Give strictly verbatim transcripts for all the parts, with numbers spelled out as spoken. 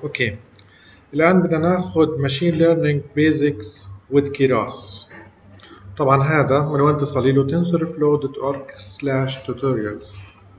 اوكي، الآن بدنا ناخذ ماشين ليرنينج بيزكس with كيراس. طبعا هذا من وين تصلي له تنسورفلو دوت أورج سلاش توتوريالز.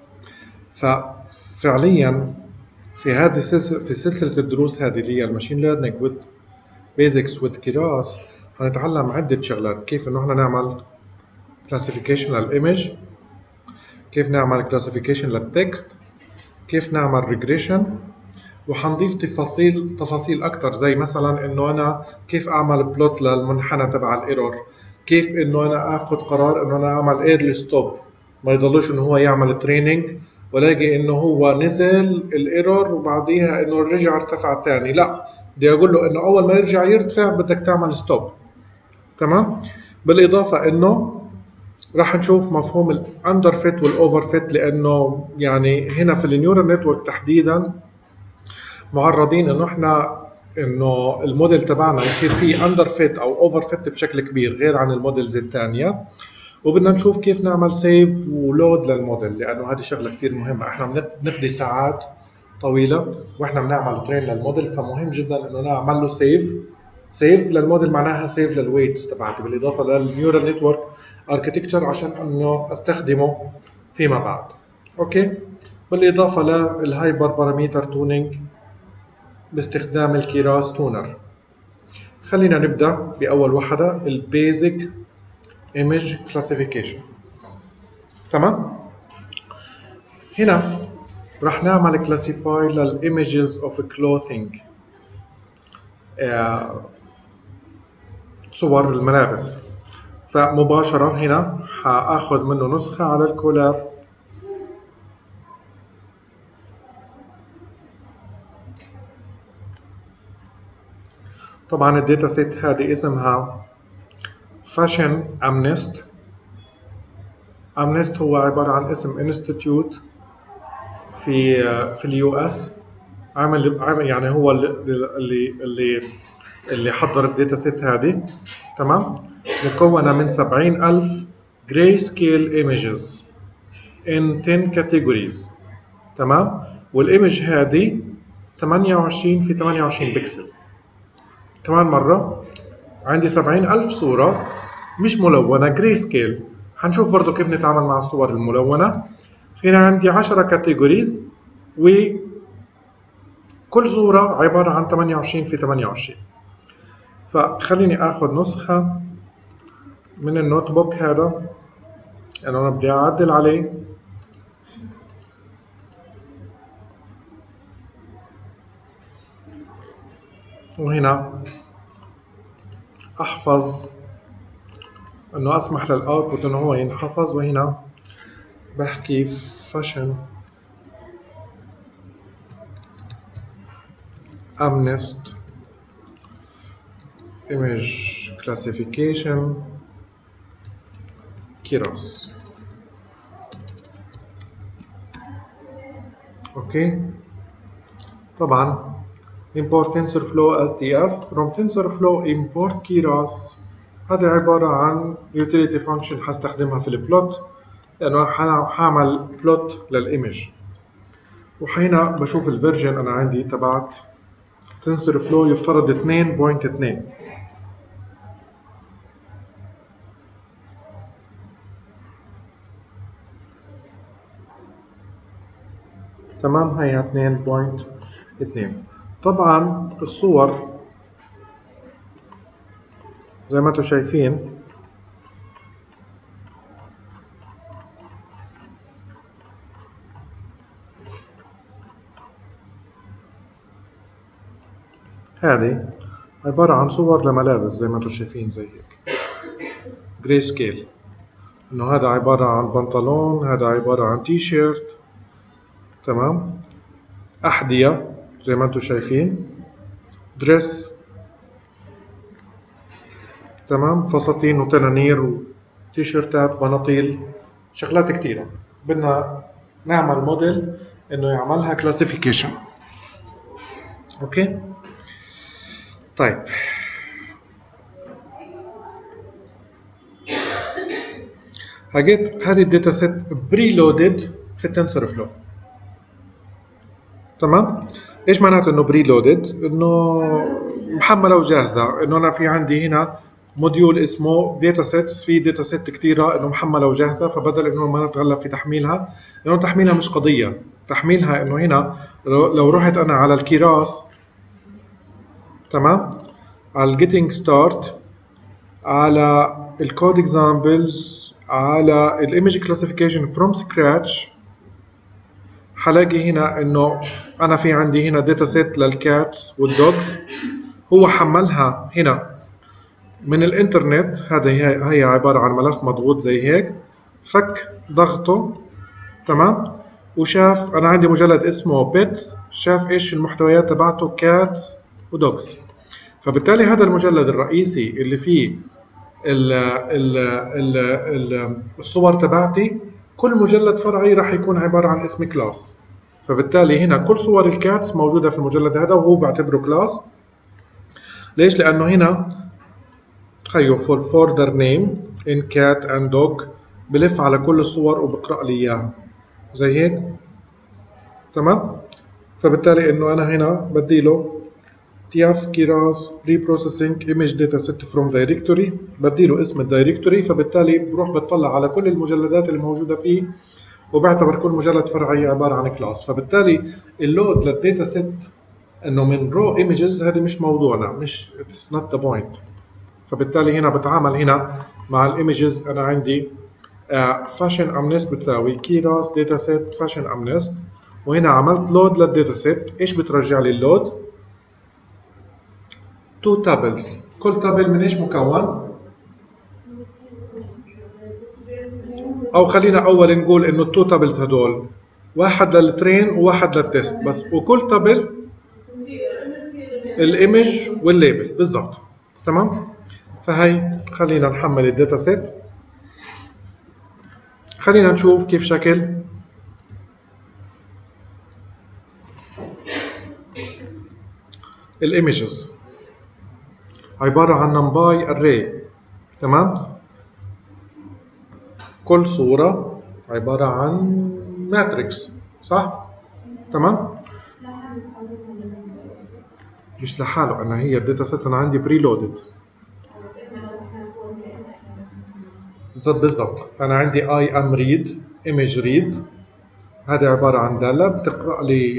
ففعليا في هذه في سلسلة الدروس هذه اللي هي الماشين ليرنينج with بيزكس with كيراس هنتعلم عدة شغلات، كيف انه احنا نعمل كلاسيفيكيشن للايمج، كيف نعمل كلاسيفيكيشن للتكست، كيف نعمل ريجريشن، وحنضيف تفاصيل تفاصيل اكثر زي مثلا انه انا كيف اعمل بلوت للمنحنى تبع الايرور، كيف انه انا اخذ قرار انه انا اعمل ايرلي ستوب، ما يضلوش انه هو يعمل تريننج ولاقي انه هو نزل الايرور وبعديها انه رجع ارتفع ثاني، لا بدي اقول له انه اول ما يرجع يرتفع بدك تعمل ستوب. تمام. بالاضافه انه راح نشوف مفهوم الاندر فيت والاوفر فيت، لانه يعني هنا في النيورال نتورك تحديدا معرضين انه احنا انه الموديل تبعنا يصير فيه اندر فيت او اوفر فيت بشكل كبير غير عن الموديلز الثانيه، وبدنا نشوف كيف نعمل سيف ولود للموديل، لانه هذه شغله كثير مهمه. احنا بنقضي ساعات طويله واحنا بنعمل ترين للموديل، فمهم جدا انه نعمل له سيف. سيف للموديل معناها سيف للويتس تبعتي، بالاضافه للنيورال نتورك اركتكتشر عشان انه استخدمه فيما بعد. اوكي، بالاضافه للهايبر باراميتر تونينج باستخدام الكيراس تونر. خلينا نبدا باول وحده، البيزك ايمج كلاسيفيكيشن. تمام. هنا راح نعمل كلاسيفاي للايمجز اوف كلوثينج، صور الملابس. فمباشره هنا حاخذ منه نسخه على الكولاب، طبعا الداتا سيت هذه اسمها فاشن امنست. امنست هو عباره عن اسم انستيتيوت في في اليو اس، عامل يعني هو اللي اللي اللي حضر الداتا سيت هذه. تمام. مكونه من سبعين ألف جراي سكيل ايمجز in عشرة categories. تمام. والايمج هذه ثمانية وعشرين في ثمانية وعشرين بكسل. كمان مره عندي سبعين ألف صوره مش ملونه جراي سكيل. حنشوف برضو كيف نتعامل مع الصور الملونه. هنا عندي عشرة كاتيجوريز وكل صورة عبارة عن ثمانية وعشرين في ثمانية وعشرين. فخليني اخذ نسخة من النوت بوك هذا، يعني انا بدي اعدل عليه. وهنا احفظ انه اسمح للاوتبوت انه هو ينحفظ، وهنا بحكي فاشن امنست image classification كيراس. اوكي. طبعا import TensorFlow اس دي اف from TensorFlow import كيراس. هذا عبارة عن utility function حستخدمها في البلوت، لأنه حعمل بلوت للإيمج. وهنا بشوف الفيرجن أنا عندي تبعت TensorFlow يفترض اثنين نقطة اثنين. تمام، هي اثنين نقطة اثنين. طبعا الصور زي ما انتم شايفين هذه عبارة عن صور لملابس زي ما انتم شايفين زي هيك جراي سكيل، انه هذا عبارة عن بنطلون، هذا عبارة عن تي شيرت. تمام. أحذية زي ما انتم شايفين، دريس. تمام. فساتين وتنانير وتيشيرتات بناطيل، شغلات كتيرة. بدنا نعمل موديل انه يعملها كلاسيفيكيشن. اوكي. طيب هجيت هذه الداتا سيت بري لودد في التنسور فلو. تمام. ايش معناته انه بري لودد؟ انه محمله وجاهزه، انه انا في عندي هنا موديول اسمه داتا سيتس، في داتا سيت كثيره انه محمله وجاهزه، فبدل انه ما نتغلب في تحميلها، لانه تحميلها مش قضيه، تحميلها انه هنا لو رحت انا على الكيراس، تمام، على الجيتنج ستارت، على الكود اكزامبلز، على الايمج كلاسيفيكيشن فروم سكراتش، حلاقي هنا انه انا في عندي هنا داتا سيت للكاتس والدوجز، هو حملها هنا من الانترنت، هذا هي عباره عن ملف مضغوط زي هيك، فك ضغطه، تمام، وشاف انا عندي مجلد اسمه بيتس، شاف ايش المحتويات تبعته كاتس ودوجز، فبالتالي هذا المجلد الرئيسي اللي فيه ال ال ال ال الصور تبعتي، كل مجلد فرعي راح يكون عباره عن اسم كلاس، فبالتالي هنا كل صور الكاتس موجوده في المجلد هذا وهو بعتبره كلاس. ليش؟ لانه هنا تخيلوا for further name in cat and dog بلف على كل الصور وبقرأ لي اياها زي هيك، تمام. فبالتالي انه انا هنا بدي له تياف كيراس reprocessing image data set from directory، بدي له اسم الدايركتوري، فبالتالي بروح بتطلع على كل المجلدات اللي موجوده فيه وبعتبر كل مجلد فرعي عباره عن كلاس. فبالتالي اللود للداتا سيت انه من رو ايمجز هذه مش موضوعنا، مش اتس نوت ذا بوينت. فبالتالي هنا بتعامل هنا مع الايمجز، انا عندي فاشن امنست بتساوي كيراس داتا سيت فاشن امنست، وهنا عملت لود للداتا سيت. ايش بترجع لي اللود؟ تو تابلز، كل تابل من ايش مكون؟ او خلينا اول نقول انه التو تابلز هدول واحد للترين وواحد للتست بس، وكل تابل الايمج والليبل بالضبط، تمام. فهي خلينا نحمل الداتا سيت، خلينا نشوف كيف شكل الايمجز. عباره عن نمباي اري، تمام، كل صوره عباره عن ماتريكس، صح؟ تمام. مش لحاله، انا هي الداتا سيت انا عندي بري لودد بالضبط. فانا عندي اي ام ريد ايمج ريد، هذا عباره عن داله بتقرا لي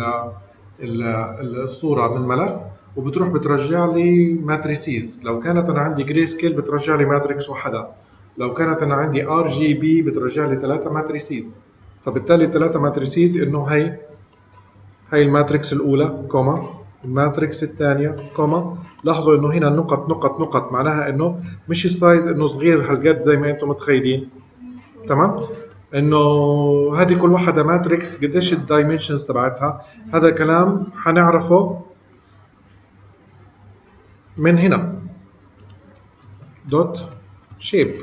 الصوره من ملف وبتروح بترجع لي ماتريسيز. لو كانت انا عندي جري سكيل بترجع لي ماتريكس وحده، لو كانت انا عندي ار جي بي بترجع لي ثلاثه ماتريسيز. فبالتالي الثلاثه ماتريسيز انه هي هي الماتريكس الاولى كوما، الماتريكس الثانيه كوما. لاحظوا انه هنا النقط نقط نقط، معناها انه مش السايز انه صغير هالقد زي ما انتم متخيلين، تمام، انه هذه كل واحده ماتريكس قديش الدايمنشنز تبعتها. هذا كلام حنعرفه من هنا دوت شيب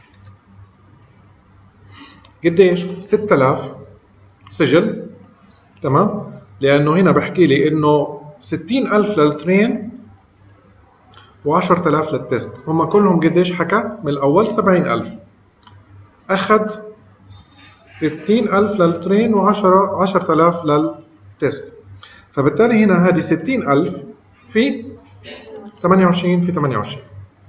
قديش ستة آلاف سجل، تمام، لانه هنا بحكي لي انه ستين ألف للترين وعشرة آلاف للتست، هم كلهم قديش حكى من الاول؟ سبعين ألف، اخذ ستين ألف للترين وعشرة عشرة آلاف للتست. فبالتالي هنا هذه ستين ألف في ثمانية وعشرين في ثمانية وعشرين،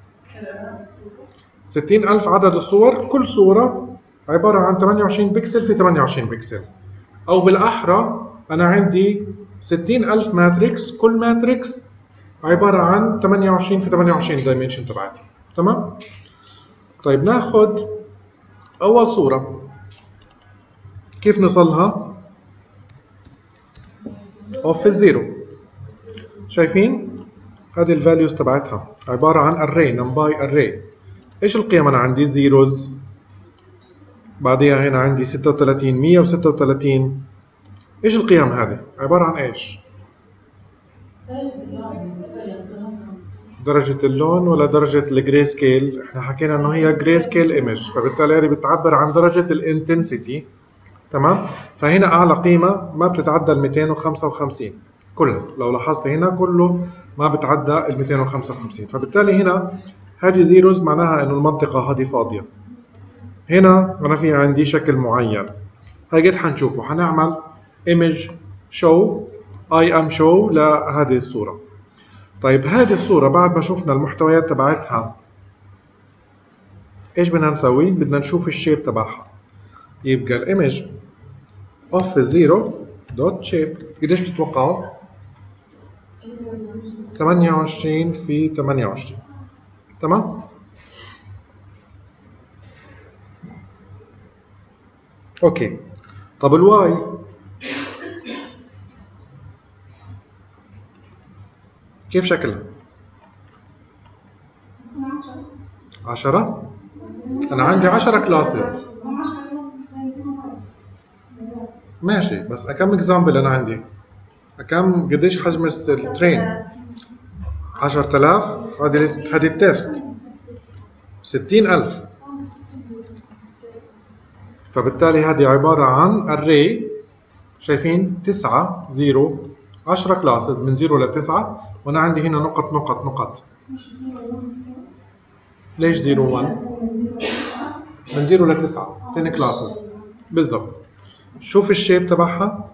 ستين ألف عدد الصور، كل صورة عبارة عن ثمانية وعشرين بكسل في ثمانية وعشرين بكسل، أو بالأحرى أنا عندي ستين ألف ماتريكس، كل ماتريكس عبارة عن ثمانية وعشرين في ثمانية وعشرين دايمنشن تبعتي، تمام؟ طيب ناخذ أول صورة، كيف نصلها؟ اوف الزيرو، شايفين؟ هذه الفاليوز تبعتها عبارة عن اري، نمباي اري. ايش القيم انا عندي؟ زيروز، بعديها هنا عندي ستة وثلاثين مية وستة وثلاثين. ايش القيم هذه؟ عبارة عن ايش؟ درجة اللون ولا درجة الجري سكيل؟ احنا حكينا انه هي جري سكيل ايمج، فبالتالي هذه بتعبر عن درجة الانتنسيتي، تمام؟ فهنا اعلى قيمة ما بتتعدى ال مئتين وخمسة وخمسين كلها، لو لاحظت هنا كله ما بتعدى ال مئتين وخمسة وخمسين، فبالتالي هنا هذه زيروز معناها انه المنطقة هذه فاضية. هنا انا في عندي شكل معين، هاي قد حنشوفه، حنعمل ايمج show I am show لهذه الصورة. طيب هذه الصورة بعد ما شفنا المحتويات تبعتها ايش بدنا نسوي؟ بدنا نشوف الشيب تبعها. يبقى الايمج اوف زيرو دوت شيب قديش بتتوقعوا؟ ثمانية وعشرين في ثمانية وعشرين. تمام؟ اوكي. طب الواي كيف شكلها؟ عشرة؟ أنا عندي عشرة كلاسز. ماشي، بس كم اكزامبل أنا عندي؟ كم قديش حجم الترين؟ عشرة آلاف. هذه هذه التيست ستين ألف. فبالتالي هذه عبارة عن array. شايفين؟ تسعة زيرو عشرة كلاسز من زيرو لتسعة، وأنا عندي هنا نقط نقط نقط. ليش زيرو واحد؟ من زيرو لتسعة عشرة كلاسز بالضبط. شوف الشيب تبعها.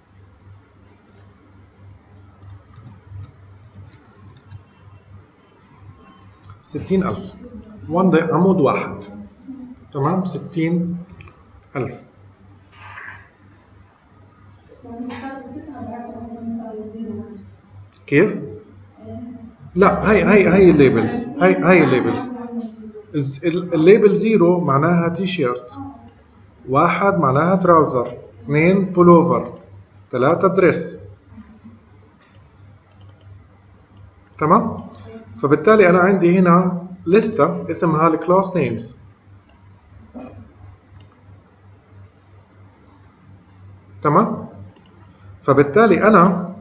ستين ألف. عمود واحد. تمام؟ ستين ألف. كيف؟ لا، هاي هاي هاي الليبلز. هاي هاي الليبلز. الليبل زيرو معناها تي شيرت، واحد معناها تراوزر، اثنين بولوفر، ثلاثة دريس. تمام؟ فبالتالي أنا عندي هنا لستة اسمها الكلاس نيمز. تمام؟ فبالتالي أنا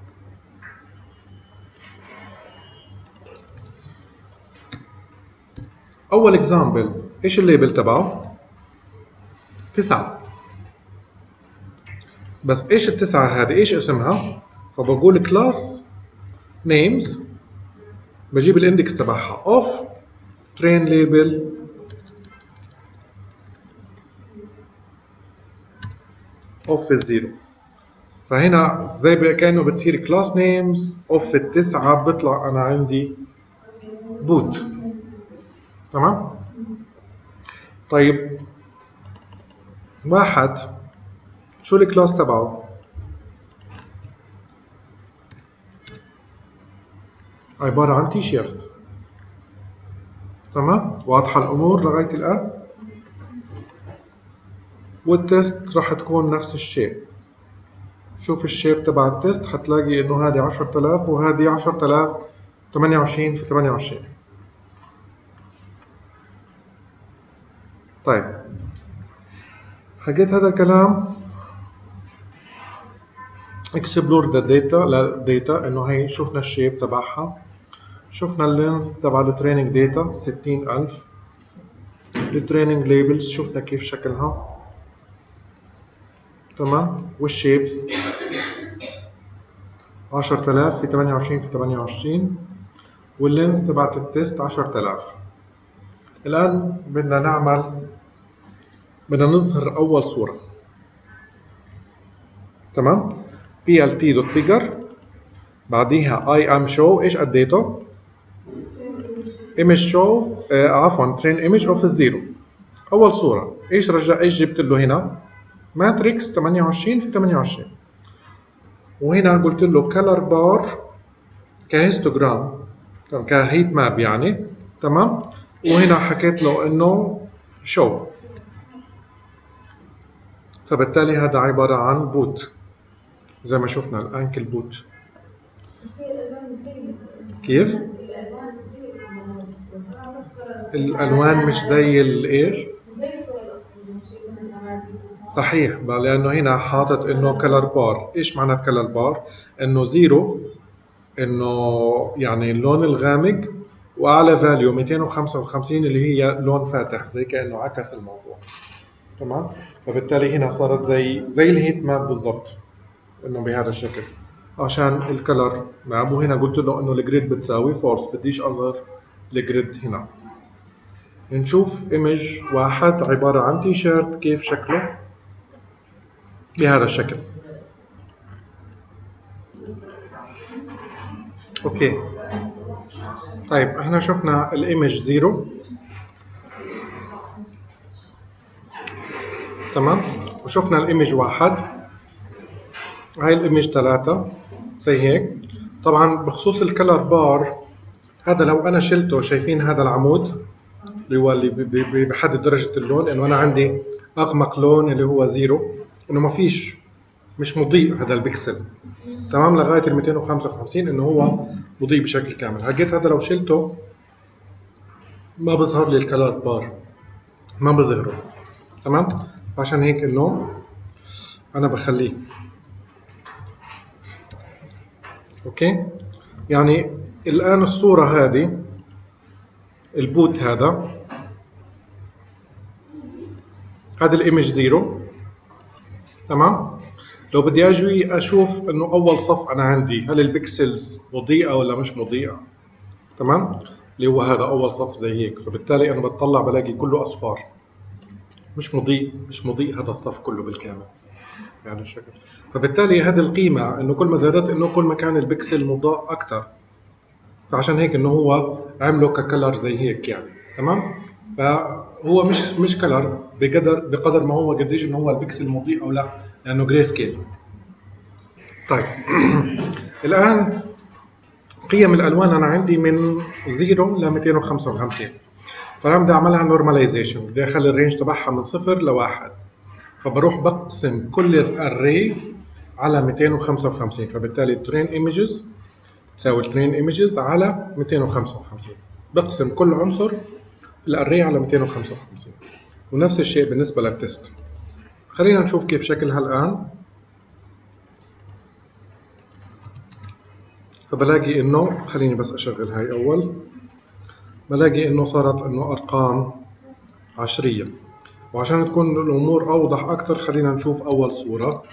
أول إكزامبل إيش الليبل تبعه؟ تسعة. بس إيش التسعة هذه؟ إيش اسمها؟ فبقول كلاس نيمز، بجيب الاندكس تبعها اوف train label اوف الزيرو. فهنا زي كأنه بتصير كلاس نيمز اوف التسعة، بيطلع أنا عندي بوت. تمام؟ طيب واحد شو الكلاس تبعه؟ عبارة عن تي شيرت. تمام؟ واضحة الأمور لغاية الآن؟ والتست راح تكون نفس الشيء. شوف الشيب تبع التست، حتلاقي إنه هذه عشرة آلاف وهذه عشرة آلاف. ثمانية وعشرين في ثمانية وعشرين. طيب حكيت هذا الكلام اكسبلور ذا داتا للداتا، انه هي شفنا الشيب تبعها، شفنا اللينث تبع التريننج داتا ستين ألف، التريننج ليبلز شفنا كيف شكلها. تمام؟ والشيبس عشرة آلاف في ثمانية وعشرين في ثمانية وعشرين، واللينث تبعت التست عشرة آلاف. الآن بدنا نعمل بدنا نظهر أول صورة. تمام؟ بي ال تي دوت فيجر، بعديها اي ام شو. ايش اديته؟ ايمج شو، آه عفوا ترين ايمج اوف الزيرو. اول صورة ايش رجع ايش جبت له هنا؟ ماتريكس ثمانية وعشرين في ثمانية وعشرين، وهنا قلت له كلر بار كهيستوجرام، كهيت ماب يعني. تمام؟ وهنا حكيت له انه شو. فبالتالي هذا عبارة عن بوت زي ما شفنا الانكل بوت. كيف؟ الالوان مش زي الايش؟ صحيح، لانه هنا حاطط انه كلر بار. ايش معنى كلر بار؟ انه زيرو انه يعني اللون الغامق، واعلى فاليو مئتين وخمسة وخمسين اللي هي لون فاتح، زي كانه عكس الموضوع. تمام؟ فبالتالي هنا صارت زي زي الهيت ماب بالضبط، انه بهذا الشكل عشان الكلر ماب. وهنا قلت له انه الجريد بتساوي فولس، بديش اظهر الجريد هنا. نشوف ايمج واحد عبارة عن تي شيرت كيف شكله بهذا الشكل. اوكي. طيب احنا شفنا الايمج زيرو، تمام، وشفنا الايمج واحد، هاي الايمج ثلاثة زي هيك. طبعا بخصوص الكلر بار، هذا لو انا شلته، شايفين هذا العمود اللي هو اللي بيحدد درجة اللون، انه انا عندي اغمق لون اللي هو زيرو، انه ما فيش، مش مضيء هذا البكسل، تمام، لغاية ال مئتين وخمسة وخمسين انه هو مضيء بشكل كامل. هجيت هذا لو شلته ما بظهر لي الكلر بار، ما بظهره، تمام. عشان هيك انه انا بخليه. اوكي، يعني الان الصورة هذه، البوت هذا، هذا الايمج زيرو، تمام. لو بدي اجي اشوف انه اول صف انا عندي هل البكسلز مضيئة ولا مش مضيئة، تمام، اللي هو هذا اول صف زي هيك، فبالتالي انا بتطلع بلاقي كله اصفار، مش مضيء، مش مضيء هذا الصف كله بالكامل يعني الشكل. فبالتالي هذه القيمة انه كل ما زادت انه كل ما كان البكسل مضاء اكثر، فعشان هيك انه هو عمله ككلر زي هيك يعني، تمام. فهو مش مش كلر بقدر بقدر ما هو قديش انه هو البكسل مضيء او لا، لانه جراي سكيل. طيب الان قيم الالوان انا عندي من صفر ل مئتين وخمسة وخمسين، فانا بدي اعملها نورماليزيشن، بدي اخلي الرينج تبعها من صفر لواحد، فبروح بقسم كل الاري على مئتين وخمسة وخمسين، فبالتالي ترين ايمجز تساوي ترين ايمجز على مئتين وخمسة وخمسين، بقسم كل عنصر الاري على مئتين وخمسة وخمسين. ونفس الشيء بالنسبه للتست. خلينا نشوف كيف شكلها الان. فبلاقي انه، خليني بس اشغل هاي اول، بلاقي انه صارت انه ارقام عشريه. وعشان تكون الامور اوضح اكثر خلينا نشوف اول صوره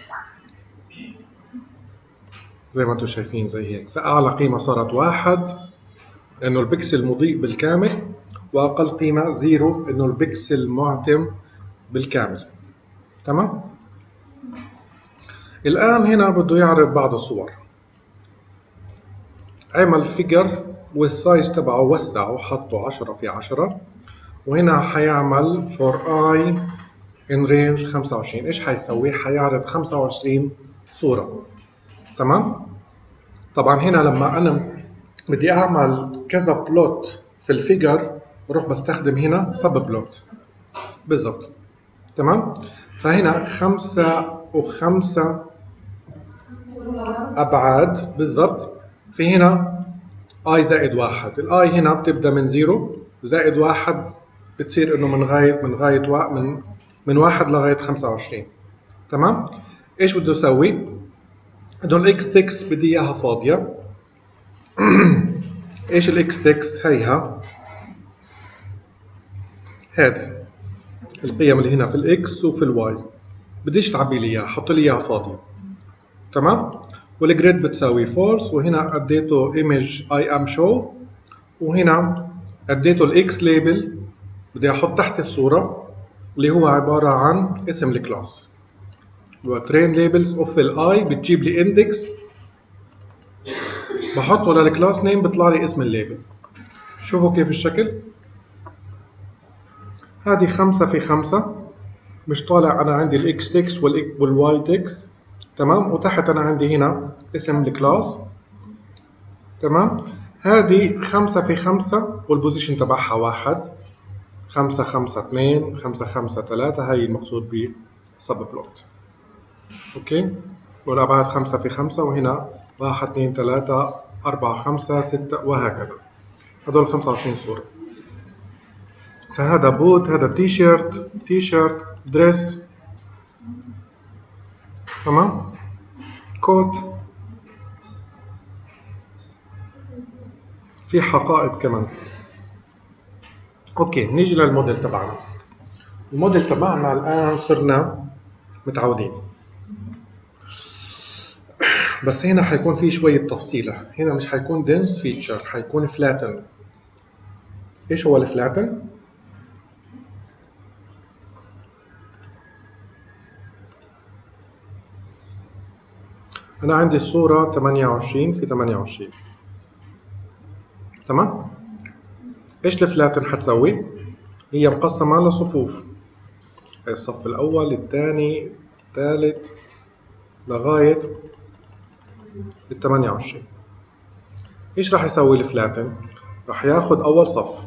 زي ما انتم شايفين زي هيك. فاعلى قيمه صارت واحد انه البكسل مضيء بالكامل، واقل قيمه زيرو انه البكسل معتم بالكامل، تمام. الان هنا بده يعرض بعض الصور، عمل فيجر والسايز تبعه وسعه وحطه عشرة في عشرة، وهنا حيعمل فور اي ان رينج خمسة وعشرين. ايش حيسوي؟ حيعرض خمسة وعشرين صورة، تمام. طبعا هنا لما انا بدي اعمل كذا بلوت في الفيجر بروح بستخدم هنا سب بلوت بالضبط، تمام. فهنا خمسة وخمسة ابعاد بالضبط. في هنا اي زائد واحد، الاي هنا بتبدا من زيرو زائد واحد، بتصير انه من غايه من غايه من من واحد لغايه خمسة وعشرين، تمام. ايش بده اسوي؟ انه الاكس ستة بدي اياها فاضيه. ايش الاكس ستة؟ هيها هذه القيم اللي هنا في الاكس وفي الواي، بديش تعبي لي اياها، حط لي اياها فاضيه، تمام. والجريد بتساوي فورس، وهنا اديته ايمج اي ام شو، وهنا اديته الاكس ليبل بدي احط تحت الصوره اللي هو عباره عن اسم الكلاس، هو ترين ليبلز اوف الاي، بتجيب لي اندكس بحطه للكلاس نيم بيطلع لي اسم الليبل. شوفوا كيف الشكل، هذه خمسة في خمسة، مش طالع أنا عندي الإكس تكس والواي تكس، تمام. وتحت أنا عندي هنا اسم الكلاس، تمام. هذه خمسة في خمسة والبوزيشن تبعها واحد، خمسة خمسة اثنين، خمسة خمسة ثلاثة، هاي المقصود بالسب بلوت، أوكي. والأبعاد خمسة في خمسة، وهنا واحد اثنين ثلاثة أربعة خمسة ستة وهكذا، هذول خمسة وعشرين صورة. فهذا بوت، هذا تي شيرت، تي شيرت، دريس، تمام، كوت، في حقائب كمان. اوكي، نيجي للموديل تبعنا. الموديل تبعنا الان صرنا متعودين، بس هنا حيكون في شوية تفصيلة. هنا مش حيكون dense feature، حيكون flatten. ايش هو الفلاتن؟ انا عندي الصورة ثمانية وعشرين في ثمانية وعشرين. تمام؟ ايش الفلاتن حتسوي؟ هي مقسمة لصفوف، الصف الاول، الثاني، الثالث، لغاية ال ثمانية وعشرين. ايش راح يسوي الفلاتن؟ راح ياخذ اول صف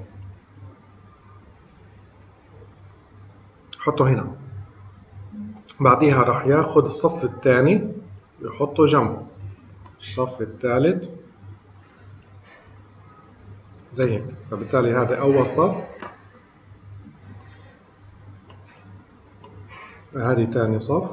حطه هنا، بعديها راح ياخذ الصف الثاني يحطه جنبه، الصف الثالث زي هيك. فبالتالي هذا اول صف، هذه ثاني صف،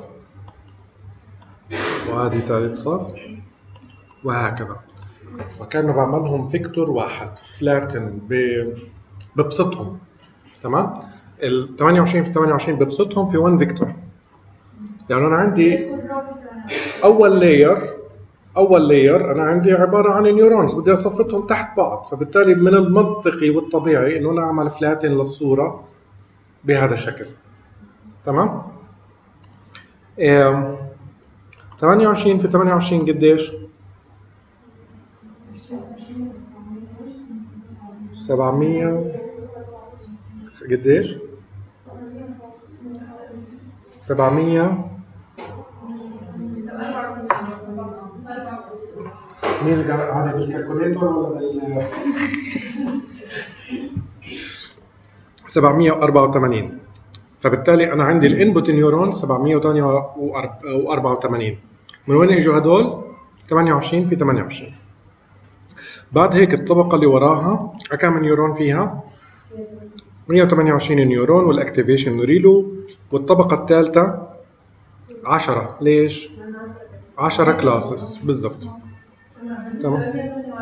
وهذه ثالث صف، وهكذا. وكانوا بعملهم فيكتور واحد فلاتن، ببسطهم. تمام؟ ال ثمانية وعشرين في ثمانية وعشرين ببسطهم في واحد فيكتور. يعني انا عندي اول لاير اول لاير انا عندي عباره عن نيورونز، بدي اصفتهم تحت بعض، فبالتالي من المنطقي والطبيعي انه انا اعمل فلاتن للصوره بهذا الشكل. تمام؟ إيه ثمانية وعشرين في ثمانية وعشرين قديش؟ سبعمية قديش؟ سبعمية. مين اللي قاعد بالكالكوليتر ولا بال سبعمية وأربعة وثمانين. فبالتالي انا عندي الانبوت نيورون سبعمية وأربعة وثمانين. من وين اجوا هدول؟ ثمانية وعشرين في ثمانية وعشرين. بعد هيك الطبقه اللي وراها كم نيورون فيها؟ مية وثمانية وعشرين نيورون والاكتيفيشن ريلو. والطبقه الثالثه عشرة. ليش؟ عشرة كلاسز بالضبط. تمام؟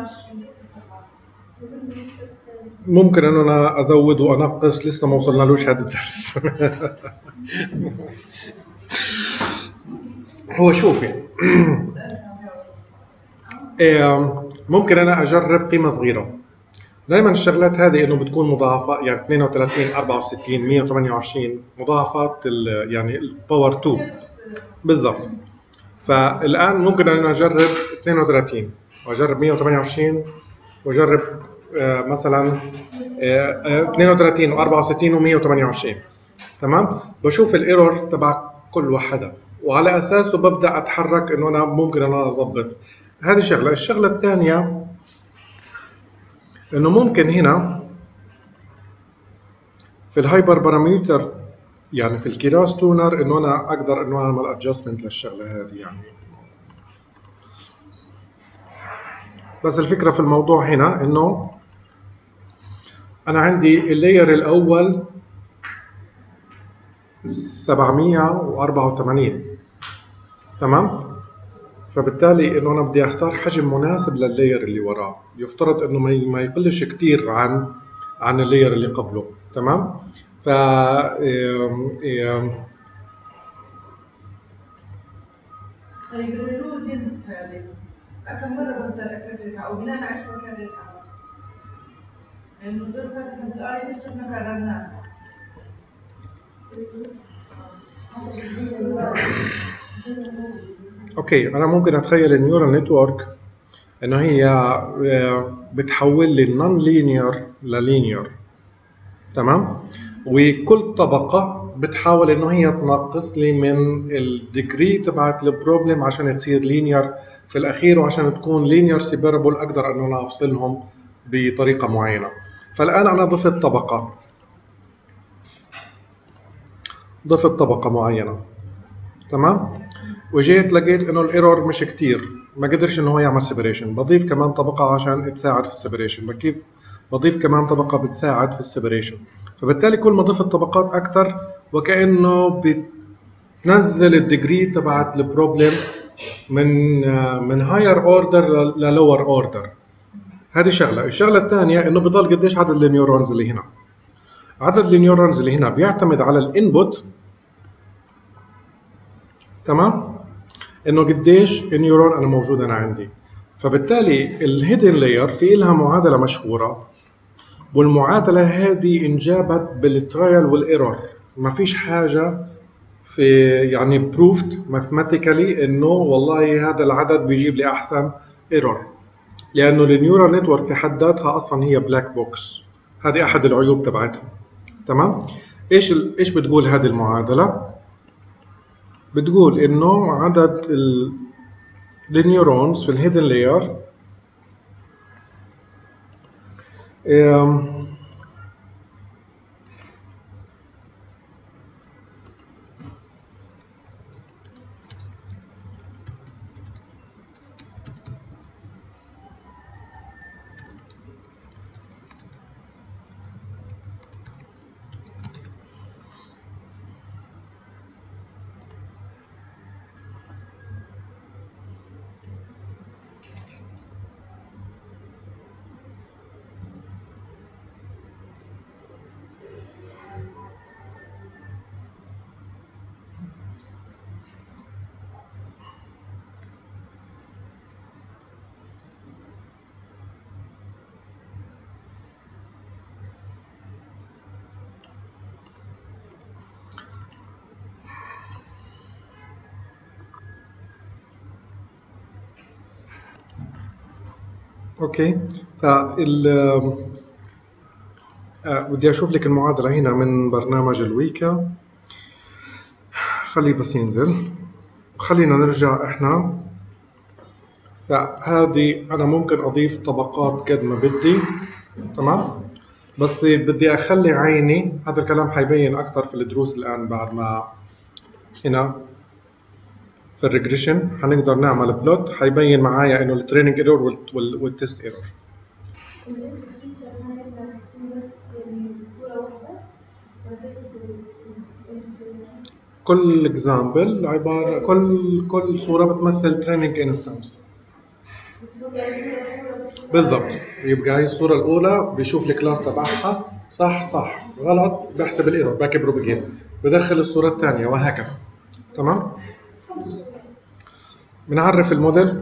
ممكن انه انا ازود وانقص، لسه ما وصلنالوش هذا الدرس. هو شوفي، ممكن انا اجرب قيمه صغيره. دائما الشغلات هذه انه بتكون مضاعفه، يعني اثنين وثلاثين، أربعة وستين، مية وثمانية وعشرين مضاعفات يعني الباور اثنين بالضبط. فالان ممكن انا اجرب اثنين وثلاثين واجرب مية وثمانية وعشرين واجرب آه مثلا آه اثنين وثلاثين وأربعة وستين ومية وثمانية وعشرين. تمام؟ بشوف الايرور تبع كل وحده وعلى اساسه ببدا اتحرك انه انا ممكن انا اضبط. هذه شغله. الشغله الثانيه انه ممكن هنا في الهايبر بارامتر، يعني في الكيراس تونر، انه انا اقدر انه اعمل ادجستمنت للشغله هذه يعني. بس الفكره في الموضوع هنا انه انا عندي اللاير الاول سبعمية وأربعة وثمانين. تمام؟ فبالتالي انه انا بدي اختار حجم مناسب لللاير اللي وراه، يفترض انه ما يقلش كثير عن عن اللاير اللي قبله. تمام؟ ف طيب الريلو دينس هذه كم مره بقدر اكررها او بناء على ايش بكررها؟ لانه دول فتحه الايه لسه ما كررناها. اوكي، انا ممكن اتخيل النيورال نتورك انه هي بتحول لي النون لينير للينير. تمام؟ وكل طبقه بتحاول انه هي تنقص لي من الديجري تبعت البروبلم عشان تصير لينير في الاخير، وعشان تكون لينير سيبرابل اقدر انه انا افصلهم بطريقه معينه. فالان انا ضفت طبقه ضفت طبقه معينه. تمام؟ وجيت لقيت انه الايرور مش كتير، ما قدرش انه هو يعمل سيبريشن. بضيف كمان طبقه عشان تساعد في السيبريشن. كيف بضيف كمان طبقه بتساعد في السيبريشن. فبالتالي كل ما ضفت طبقات اكثر وكانه بتنزل الديجري تبعت البروبلم من من هاير اوردر للور اوردر. هذه شغله. الشغله الثانيه انه بضل قديش عدد النيورونز اللي هنا. عدد النيورونز اللي هنا بيعتمد على الانبوت. تمام؟ انه قديش النيورون انا موجود انا عندي. فبالتالي الهيدن لاير في لها معادله مشهوره، والمعادله هذه انجابت بالترايل والايرور. ما فيش حاجه في يعني proved mathematically انه والله هذا العدد بيجيب لي احسن ايرور، لانه النيورال نتورك في حد ذاتها اصلا هي بلاك بوكس. هذه احد العيوب تبعتها. تمام. ايش ال... ايش بتقول هذه المعادله؟ بتقول انه عدد ال... النيورونز في الهيدن لاير ام... اوكي. فال آه بدي اشوف لك المعادله هنا من برنامج الويكا. خليه بس ينزل. خلينا نرجع احنا. فهذه انا ممكن اضيف طبقات قد ما بدي. تمام. بس بدي اخلي عيني، هذا الكلام حيبين اكثر في الدروس الان بعد ما هنا في الريجريشن حنقدر نعمل بلوت حيبين معايا انه التريننج ايرور والتست ايرور. كل اكزامبل عباره كل كل صوره بتمثل تريننج انستنس. بالضبط. يبقى هي الصوره الاولى بيشوف الكلاس تبعها صح صح غلط بحسب الايرور باك بروباجيت، بدخل الصوره الثانيه وهكذا. تمام. بنعرف الموديل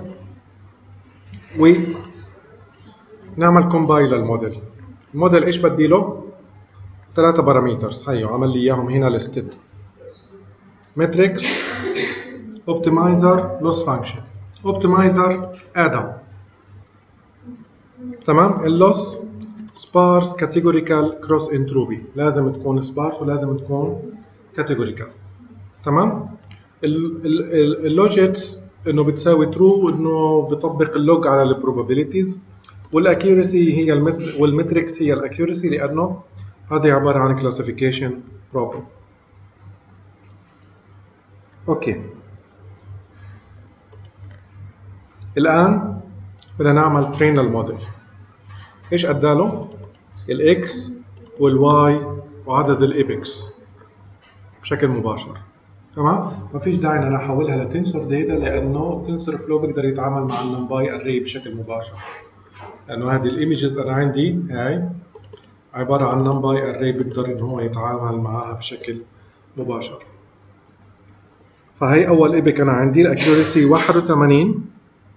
ونعمل كومبايل للموديل. الموديل ايش بدي له؟ ثلاثه بارامترز. هيو عمل لي اياهم هنا ليستد: ماتريكس، اوبتمايزر، لوس فانكشن. اوبتمايزر ادم. تمام. اللوس سبارس كاتيجوريكال كروس انتروبي، لازم تكون سبارس ولازم تكون كاتيجوريكال. تمام. اللوجيتس انه بتساوي ترو، انه بطبق اللوج على البروبابيليتيز، والاكيورسي هي المتر والمتريكس هي الاكيورسي، لانه هذه عباره عن كلاسيفيكيشن بروبلم. اوكي. الان بدنا نعمل ترين للموديل. ايش اداله؟ الاكس والواي وعدد الايبكس بشكل مباشر. تمام. ما فيش داعي ان انا احولها لتنسور داتا، لانه تنسور فلو بيقدر يتعامل مع النمباي اري بشكل مباشر، لانه هذه الايمجز انا عندي هاي عباره عن نمباي اري بيقدر ان هو يتعامل معها بشكل مباشر. فهي اول ايبك انا عندي الاكيورسي واحد وثمانين،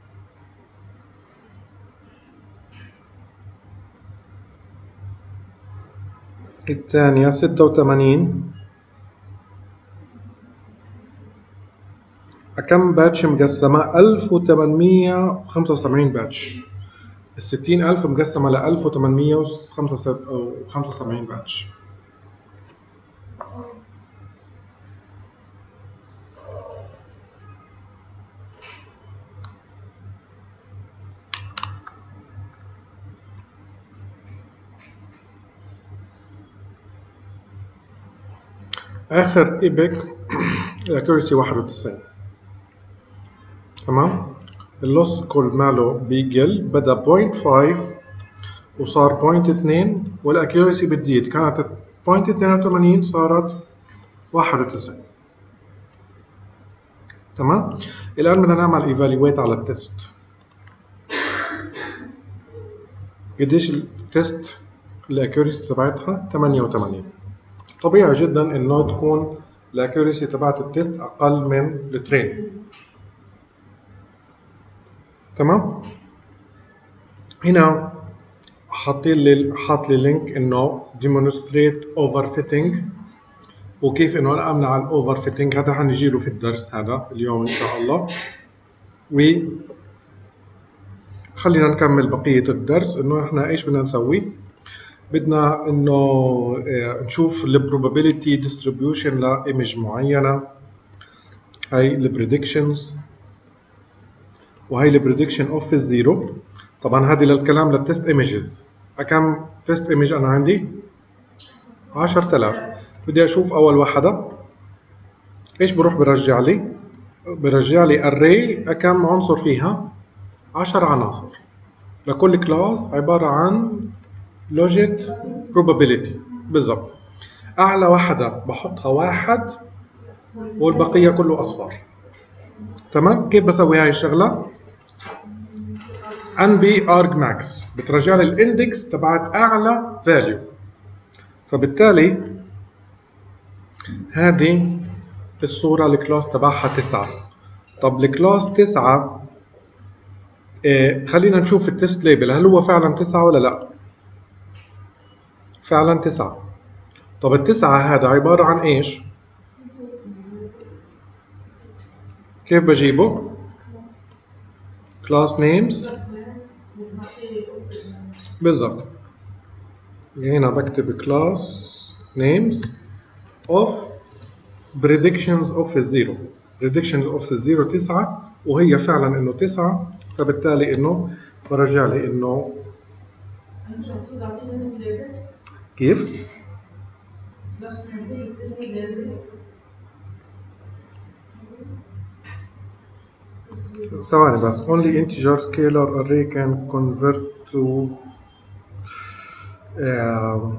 الثانيه ستة وثمانين. كم باتش مقسمة؟ ألف وثمانمية وخمسة وسبعين باتش. ال ستين ألف مقسمة ل ألف وثمانمية وخمسة وسبعين باتش. آخر إيبك الأكيورسي واحد وتسعين. تمام. اللوس كل ماله بيقل، بدا بوينت خمسة وصار بوينت اثنين، والاكيورسي بتزيد، كانت بوينت اثنين وثمانين صارت واحد وتسعين. تمام. الان بدنا نعمل ايفالويت على التست. قديش التست الاكيورسي تبعتها؟ ثمانية وثمانين. طبيعي جدا انه تكون الاكيورسي تبعت التست اقل من الترين. تمام. هنا حاطين لي حاط لي لينك انه demonstrate overfitting وكيف انه انا امنع الاوفر فيتنج، هذا حنجي له في الدرس هذا اليوم ان شاء الله. و خلينا نكمل بقيه الدرس. انه احنا ايش بدنا نسوي؟ بدنا انه نشوف البروبابيلتي ديستريبيوشن لايمج معينه، هاي البريدكشنز، وهي البريدكشن اوف الزيرو. طبعا هذه للكلام للتست ايمجز. كم تست ايمج انا عندي؟ عشرة آلاف. بدي اشوف اول واحده ايش بروح برجع لي؟ برجع لي اري كم عنصر فيها؟ عشرة عناصر. لكل كلاس عباره عن لوجيت probability بالضبط. اعلى واحده بحطها واحد والبقيه كله اصفار. تمام؟ كيف بسوي هاي الشغله؟ ان بي argmax بترجع لي الاندكس تبعت اعلى فاليو. فبالتالي هذه الصوره الكلاس تبعها تسعة. طب الكلاس تسعة إيه، خلينا نشوف التست ليبل هل هو فعلا تسعة ولا لا؟ فعلا تسعة. طب التسعة هذا عبارة عن ايش؟ كيف بجيبه؟ كلاس نيمز بالضبط. هنا بكتب كلاس نيمز اوف predictions of الزيرو. predictions of الزيرو تسعة، وهي فعلا انه تسعة، فبالتالي انه برجع لي انه كيف؟ ثواني بس. only integer scalar array can convert to uh,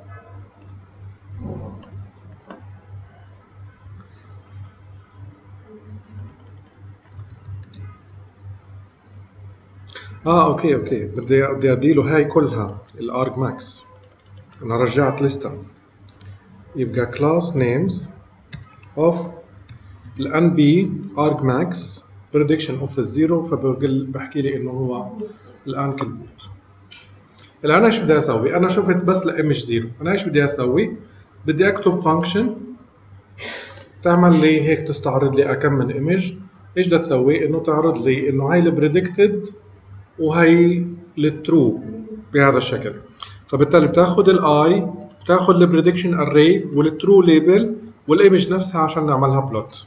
اه اوكي اوكي بدي بدي اديله هاي كلها الارجماكس. انا رجعت لسته. يبقى كلاس نيمز اوف الان بي argmax prediction of الزيرو، فبقول بحكي لي انه هو الانكل بوت. الان ايش بدي اسوي؟ انا شفت بس لايمج زيرو. انا ايش بدي اسوي؟ بدي اكتب فانكشن تعمل لي هيك، تستعرض لي كم من ايمج. ايش بدها تسوي؟ انه تعرض لي انه هاي البريدكتد وهي الترو بهذا الشكل. فبالتالي بتاخذ الاي، بتاخذ البريدكشن اري والترو ليبل والايمج نفسها عشان نعملها بلوت.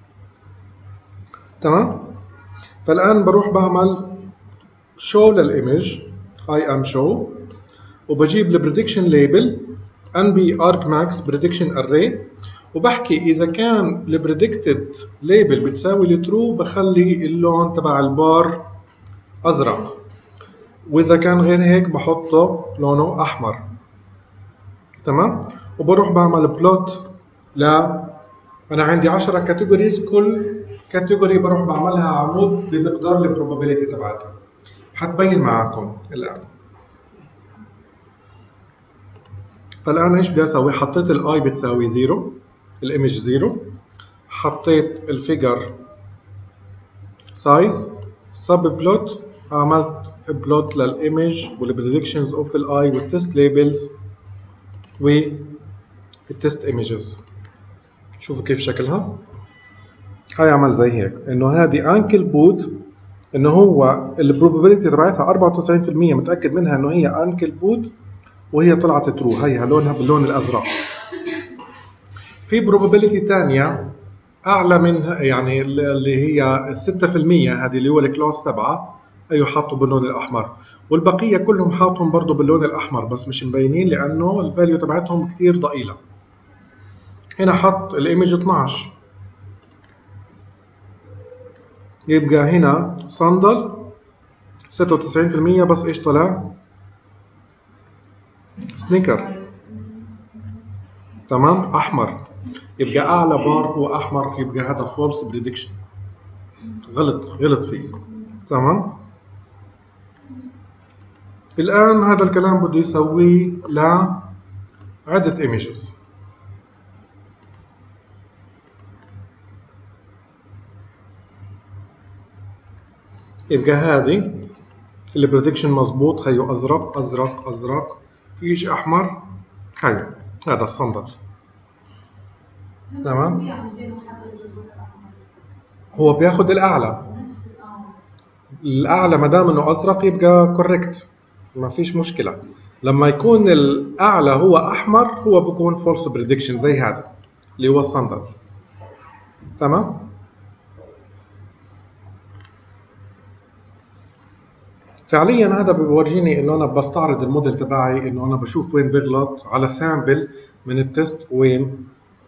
تمام؟ فالان بروح بعمل شو للايمج، اي ام شو، وبجيب البريدكشن ليبل ان بي argmax بريدكشن اري، وبحكي اذا كان البريدكتد ليبل بتساوي الترو بخلي اللون تبع البار ازرق، واذا كان غير هيك بحطه لونه احمر. تمام؟ وبروح بعمل بلوت. لا انا عندي عشرة كاتيجوريز، كل كاتيجوري بروح بعملها عمود بمقدار البروبابيلتي تبعتها. حتبين معكم الان. فالان ايش بدي اسوي؟ حطيت الاي بتساوي زيرو، الايمج زيرو، حطيت الفيجر سايز، سب بلوت، عملت بلوت للايمج والبريدكشنز اوف الاي والتست ليبلز والتست ايمجز. شوفوا كيف شكلها. هاي عمل زي هيك، انه هذه انكل بوت، انه هو البروبابيلتي تبعتها أربعة وتسعين بالمية متاكد منها انه هي انكل بوت، وهي طلعت ترو. هيها لونها باللون الازرق. في بروبابيلتي ثانيه اعلى منها، يعني اللي هي ستة بالمية، هذه اللي هو الكلاس سبعة، ايوه حاطوا باللون الاحمر، والبقيه كلهم حاطهم برضه باللون الاحمر بس مش مبينين لانه الفاليو تبعتهم كثير ضئيله. هنا حط الايمج اثنعش، يبقى هنا صندل ستة وتسعين بالمية، بس ايش طلع؟ سنيكر. تمام؟ احمر. يبقى اعلى بار هو احمر، يبقى هذا فولس بريدكشن. غلط غلط فيه. تمام؟ الان هذا الكلام بده يسويه لعدة ايمجز. يبقى هذه البريدكشن مظبوط، هيو ازرق ازرق ازرق، فيش احمر. هي هذا الصندل. تمام. هو بياخد الاعلى، الاعلى ما دام انه ازرق يبقى كوريكت، ما فيش مشكله. لما يكون الاعلى هو احمر هو بيكون فولس بريدكشن زي هذا اللي هو الصندل. تمام. فعليا هذا بيورجيني انه انا بستعرض الموديل تبعي، انه انا بشوف وين بغلط على سامبل من التست وين.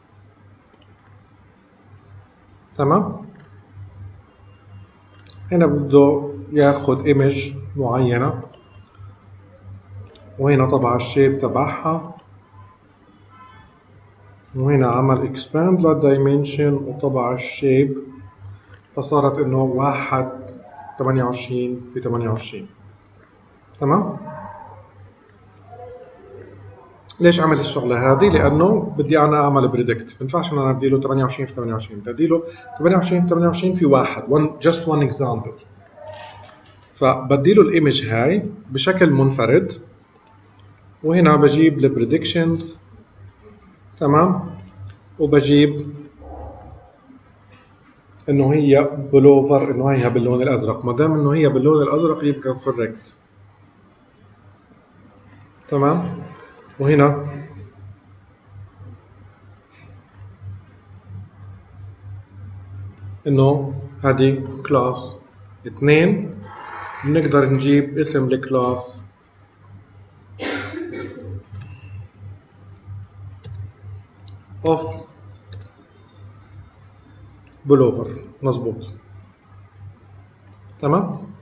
تمام. هنا بده ياخد ايمج معينه، وهنا طبع الشيب تبعها، وهنا عمل expand للدايمنشن وطبع الشيب، فصارت انه واحد ثمانية وعشرين في ثمانية وعشرين. تمام. ليش عمل الشغله هذه؟ لانه بدي انا اعمل بريدكت، ما ينفعش انا بدي له ثمانية وعشرين في ثمانية وعشرين، بدي له ثمانية وعشرين في ثمانية وعشرين في واحد، one just one example. فبدي له الايمج هاي بشكل منفرد، وهنا بجيب البريدكشنز. تمام. وبجيب انه هي بلوفر، انه هي باللون الازرق، ما دام انه هي باللون الازرق يبقى كوريكت. تمام. وهنا انه هذه كلاس اثنين، بنقدر نجيب اسم الكلاس اوف بلوفر. مظبوط. تمام.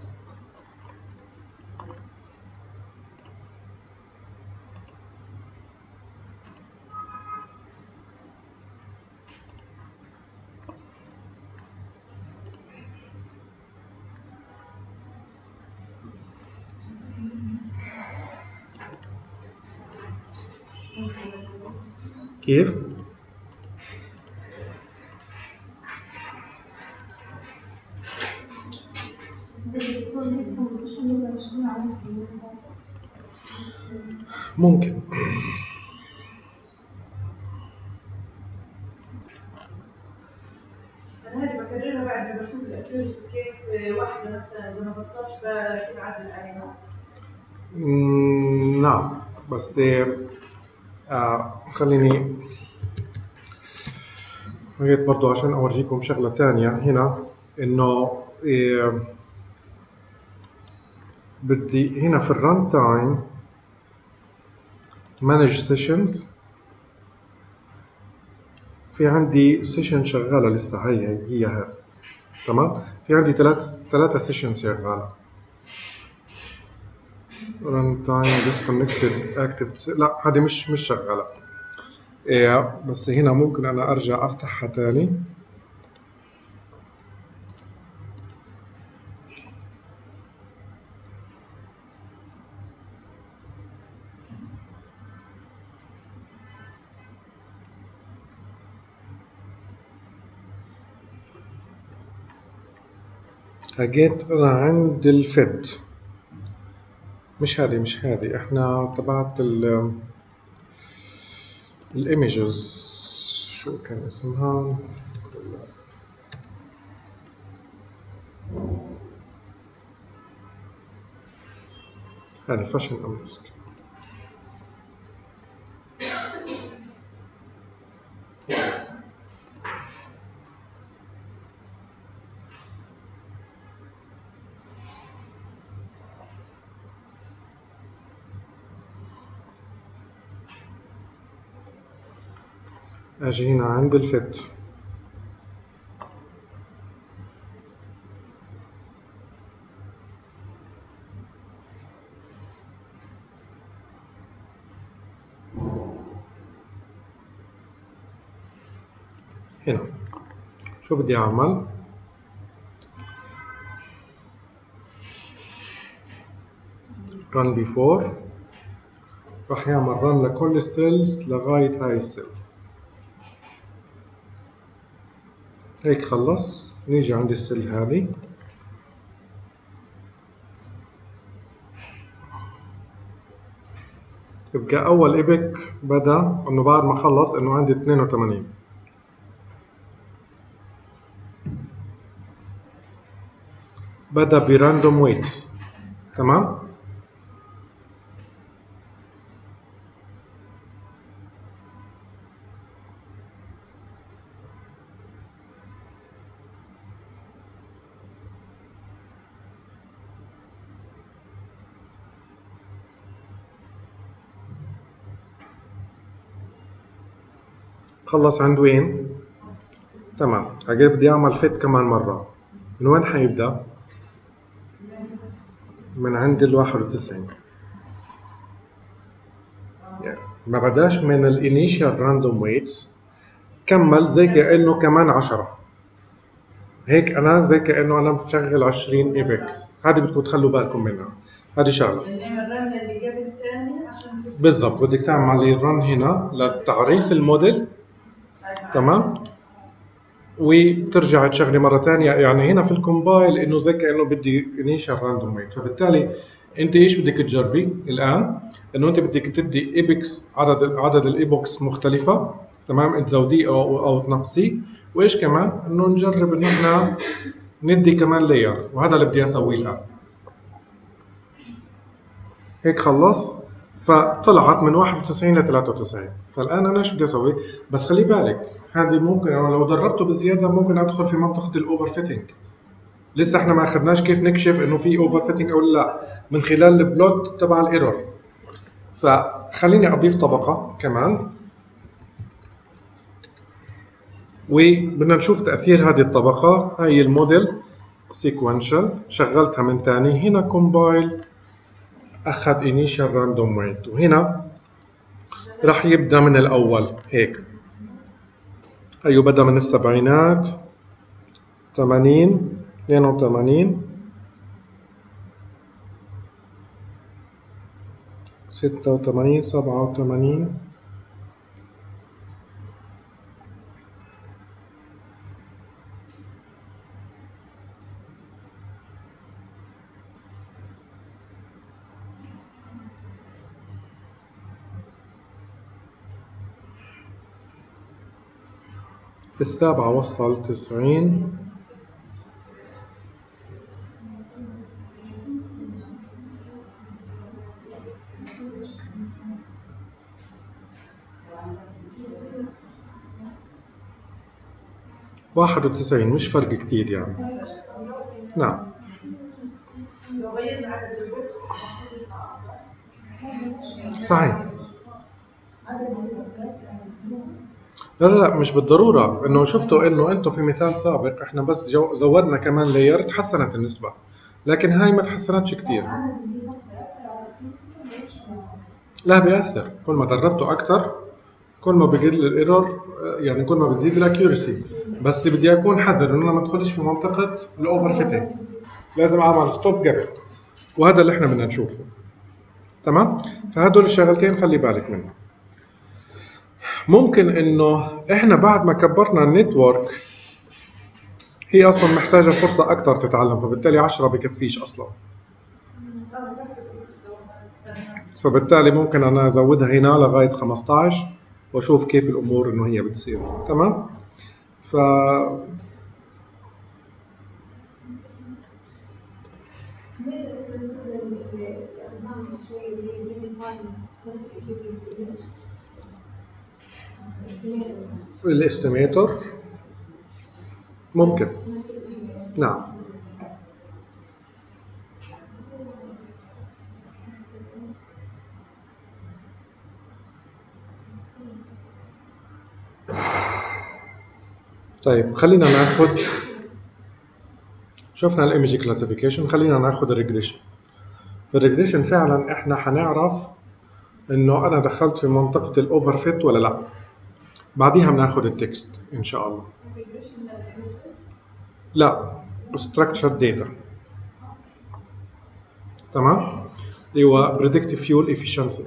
كيف؟ ممكن. انا هذه بكررها بعد ما بشوف الاكيورسي كيف واحده مثلا اذا ما ظبطتش بصير عدل عليها. نعم، بس آه خليني هيك برضو عشان اورجيكم شغله ثانيه هنا، انه إيه بدي هنا في الران تايم مانج سيشنز، في عندي سيشن شغاله لسه، هي هي هي هي. تمام. في عندي ثلاث ثلاثه سيشن شغاله. ران تايم ديسكونكتد اكتف، لا هذه مش مش شغاله. إيه بس هنا ممكن انا ارجع افتحها ثاني. هجيت انا عند الفيد، مش هذه مش هذه احنا تبعت ال الايمجز، شو كان اسمها؟ هذه فاشن امسك. اجي هنا عند الفيد، هنا شو بدي اعمل؟ run before، راح يعمل run لكل السيلز لغاية هاي السيل. هيك خلص. نيجي عند السيل هذه، تبقى أول إيبك بدأ إنه بعد ما خلص إنه عندي اثنين وثمانين. بدأ براندوم ويتس. تمام؟ خلص عند وين؟ تمام. هاجي بدي اعمل فيت كمان مرة. من وين حيبدأ؟ من عند ال واحد وتسعين. يعني ما بداش من الانيشال راندوم ويتس، كمل زي كأنه كمان عشرة. هيك انا زي كأنه انا مشغل عشرين ايبك. هذه بدكم تخلوا بالكم منها. هذه شغلة. بالضبط، بدك تعملي رن هنا لتعريف الموديل. تمام؟ وترجع تشغلي مره ثانيه. يعني هنا في الكومبايل انه زي كانه بدي انيشال راندوم ويت، فبالتالي انت ايش بدك تجربي الان؟ انه انت بدك تدي ايبكس، عدد عدد الايبوكس مختلفه. تمام؟ تزوديه او او تنقصيه. وايش كمان؟ انه نجرب انه احنا ندي كمان لاير، وهذا اللي بدي اسويه الان. هيك خلص. فطلعت من واحد وتسعين ل ثلاثة وتسعين. فالان انا ايش بدي اسوي؟ بس خلي بالك هذه ممكن انا لو دربته بزياده ممكن ادخل في منطقه الاوفر فيتنج. لسه احنا ما اخذناش كيف نكشف انه في اوفر فيتنج او لا من خلال البلوت تبع الايرور. فخليني اضيف طبقه كمان، وبدنا نشوف تاثير هذه الطبقه. هاي الموديل سيكونشال، شغلتها من ثاني. هنا كومبايل اخذ انيشال راندوم ويت، وهنا راح يبدا من الاول هيك. ايوه بدا من السبعينات، ثمانين، اثنين وثمانين، ستة وثمانين، سبعة وثمانين، في السابعة وصل تسعين، واحد وتسعين. مش فرق كتير يعني. نعم. صحيح. لا لا لا مش بالضرورة. انه شفتوا انه انتم في مثال سابق احنا بس جو زودنا كمان لاير تحسنت النسبة، لكن هاي ما تحسنتش كتير. لا بيأثر، كل ما دربته اكثر كل ما بقل الايرور، يعني كل ما بتزيد الاكيورسي. بس بدي اكون حذر انه ما ادخلش في منطقة الاوفر فيتنج، لازم اعمل ستوب قبل، وهذا اللي احنا بدنا نشوفه. تمام؟ فهدول الشغلتين خلي بالك منهم. ممكن انه احنا بعد ما كبرنا النتورك هي اصلا محتاجه فرصه اكثر تتعلم، فبالتالي عشرة بكفيش اصلا. فبالتالي ممكن انا ازودها هنا لغايه خمسة عشر واشوف كيف الامور انه هي بتصير. تمام؟ ف الاستيميتور ممكن. نعم. طيب خلينا ناخذ، شفنا الايمج كلاسيفيكيشن، خلينا ناخذ الريجريشن. في الريجريشن فعلا احنا حنعرف انه انا دخلت في منطقه الاوفر فيت ولا لا. بعديها بناخذ التكست ان شاء الله. لا structured data. تمام؟ اللي هو predictive fuel efficiency.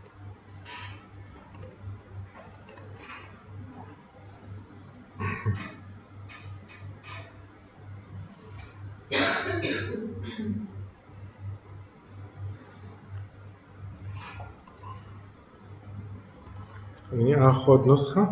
خليني اخذ نسخه.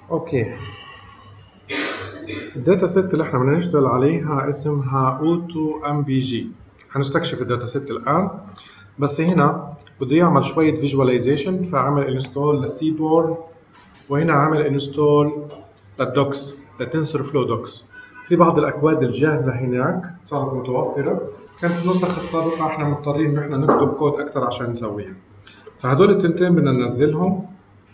اوكي، الداتا سيت اللي احنا بدنا نشتغل عليها اسمها او تو ام بي جي. هنستكشف الداتا سيت الان، بس هنا بده يعمل شويه فيجواليزيشن، فعمل انستول للسيبورن، وهنا عمل انستول للدوكس، للتنسر فلو دوكس. في بعض الاكواد الجاهزه هناك صارت متوفره، كانت النسخ السابقه احنا مضطرين ان احنا نكتب كود اكثر عشان نسويها، فهدول التنتين بدنا ننزلهم.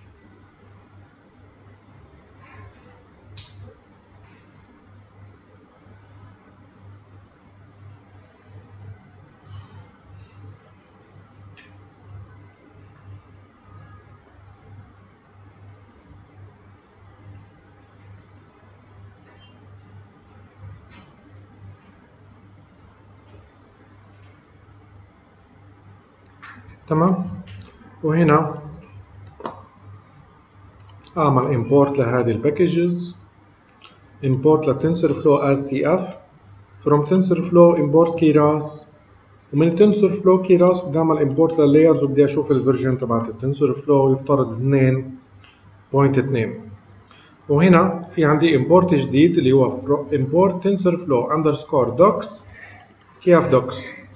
تمام، وهنا اعمل import لهذه الباكجز، import لتنسرفلو as tf، from TensorFlow import keras، ومن TensorFlow keras بدي اعمل import للlayers، وبدي اشوف الفيرجن تبعت التنسورفلو يفترض اثنين نقطة اثنين. وهنا في عندي import جديد اللي هو import TensorFlow underscore docs tf docs.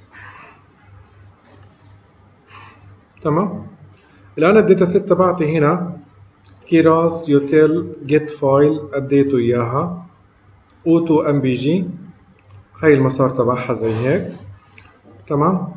تمام، الان الداتا سيت تبعتي هنا كيراس يوتيل جيت فايل اديته اياها او تو ام بي جي، هاي المسار تبعها زي هيك. تمام،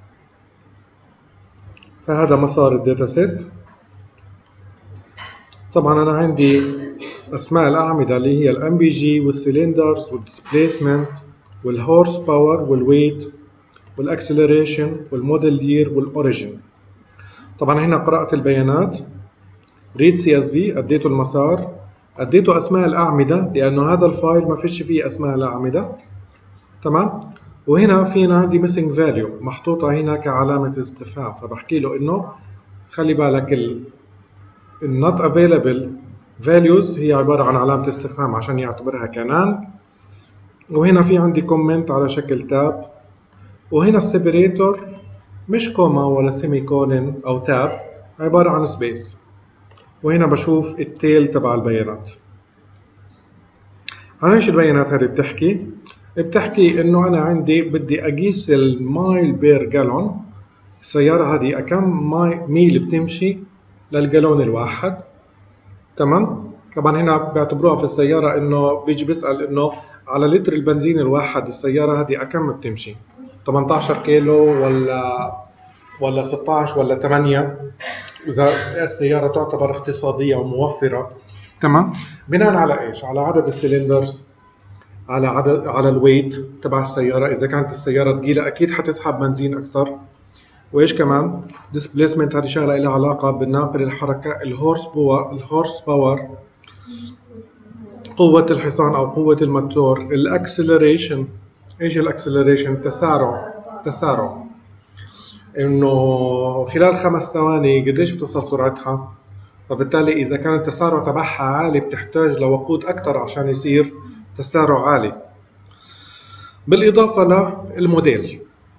فهذا مسار الداتا سيت. طبعا انا عندي اسماء الاعمده اللي هي الام بي جي والسلندرز والديسبيسمنت والهورس باور والويت والاكسلريشن والموديل يير والاوريجن. طبعا هنا قرات البيانات، ريد سي اس في، اديته المسار، اديته اسماء الاعمده لانه هذا الفايل ما فيش فيه اسماء الاعمده. تمام، وهنا فينا عندي missing value محطوطه هنا كعلامه استفهام، فبحكي له انه خلي بالك ال not available values هي عباره عن علامه استفهام عشان يعتبرها كنان. وهنا في عندي كومنت على شكل تاب، وهنا السيبريتور مش كوما ولا سيمي كولن او تاب، عباره عن سبيس. وهنا بشوف التيل تبع البيانات. عن ايش البيانات هذه بتحكي؟ بتحكي انه انا عندي بدي اقيس المايل بير جالون، السياره هذه كم ميل بتمشي للجالون الواحد. تمام، طبعا هنا بيعتبروها في السياره انه بيجي بيسال انه على لتر البنزين الواحد السياره هذه كم بتمشي، ثمانية عشر كيلو ولا ولا ستة عشر ولا ثمانية، اذا السياره تعتبر اقتصاديه وموفره. تمام، بناء على ايش؟ على عدد السلندرز، على عدد على الويت تبع السياره، اذا كانت السياره ثقيله اكيد حتسحب بنزين اكثر. وايش كمان؟ ديسبيسمنت، هذه شغله لها علاقه بالناقل الحركه، الهورس باور الهورس باور قوه الحصان او قوه الموتور، الاكسلريشن، ايش الاكسلريشن؟ تسارع تسارع انه خلال خمس ثواني قديش بتصل سرعتها، فبالتالي اذا كان التسارع تبعها عالي بتحتاج لوقود اكثر عشان يصير تسارع عالي. بالاضافه للموديل،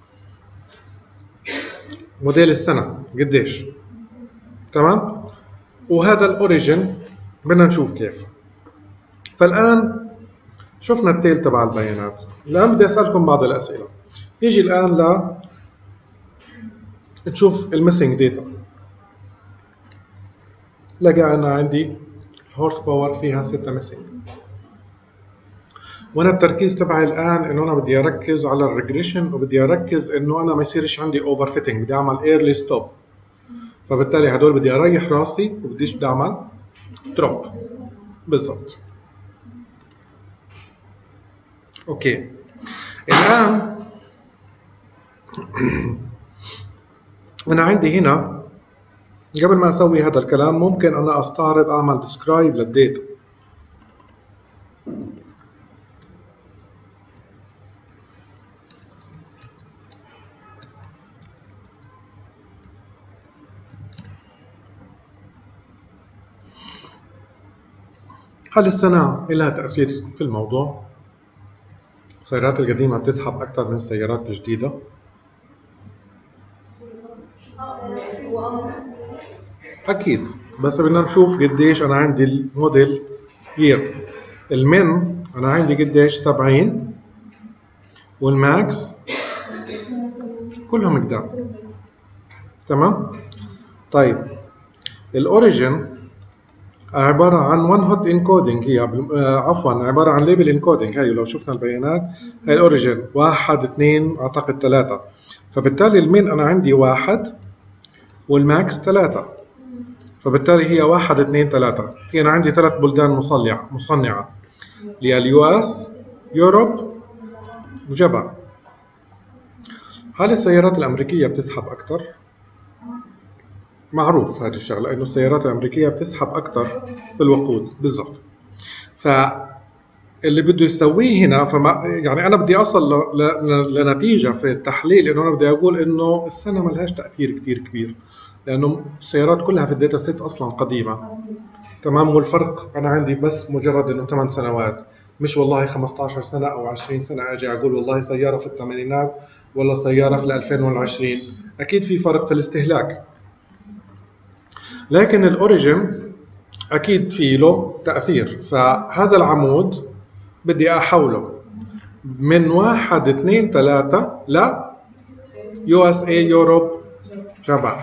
موديل السنه قديش. تمام، وهذا الاوريجن بدنا نشوف كيف. فالان شفنا التيل تبع البيانات، الان بدي اسالكم بعض الاسئله. نيجي الان ل نشوف الميسنج داتا. لقى انا عندي هورس باور فيها ستة ميسنج، وانا التركيز تبعي الان انه انا بدي اركز على الريجريشن، وبدي اركز انه انا ما يصيرش عندي اوفر فيتنج، بدي اعمل ايرلي ستوب. فبالتالي هدول بدي اريح راسي وبديش بدي اعمل دروب. بالضبط. اوكي، الان انا عندي هنا قبل ما اسوي هذا الكلام ممكن انا استعرض اعمل ديسكرايب للداتا. هل السنة لها تأثير في الموضوع؟ السيارات القديمة بتسحب أكثر من السيارات الجديدة؟ أكيد بس بدنا نشوف قديش انا عندي الموديل يير. المن انا عندي قديش سبعين، والماكس كلهم قدام. تمام. طيب الاوريجن عباره عن وان هوت انكودنج، هي آه عفوا عباره عن ليبل انكودنج. هاي لو شفنا البيانات هاي الاوريجن واحد اثنين اعتقد ثلاثه، فبالتالي المين انا عندي واحد والماكس ثلاثه، فبالتالي هي واحد اثنين ثلاثه. هي انا عندي ثلاث بلدان مصنعه مصنعه اللي هي اليو اس، يوروب، وجابان. هل السيارات الامريكيه بتسحب اكثر؟ معروف هذه الشغله انه السيارات الامريكيه بتسحب اكثر بالوقود بالضبط. فاللي بده يسويه هنا فما يعني انا بدي اصل لنتيجه في التحليل انه انا بدي اقول انه السنه ما لهاش تاثير كثير كبير، لانه السيارات كلها في الداتا سيت اصلا قديمه. تمام. والفرق انا عندي بس مجرد انه ثمان سنوات، مش والله خمسة عشر سنه او عشرين سنه اجي اقول والله سياره في الثمانينات ولا سياره في ألفين وعشرين. اكيد في فرق في الاستهلاك، لكن الاوريجن اكيد في له تاثير. فهذا العمود بدي احوله من واحد اثنين ثلاثة ل يو اس اي يوروب جابان.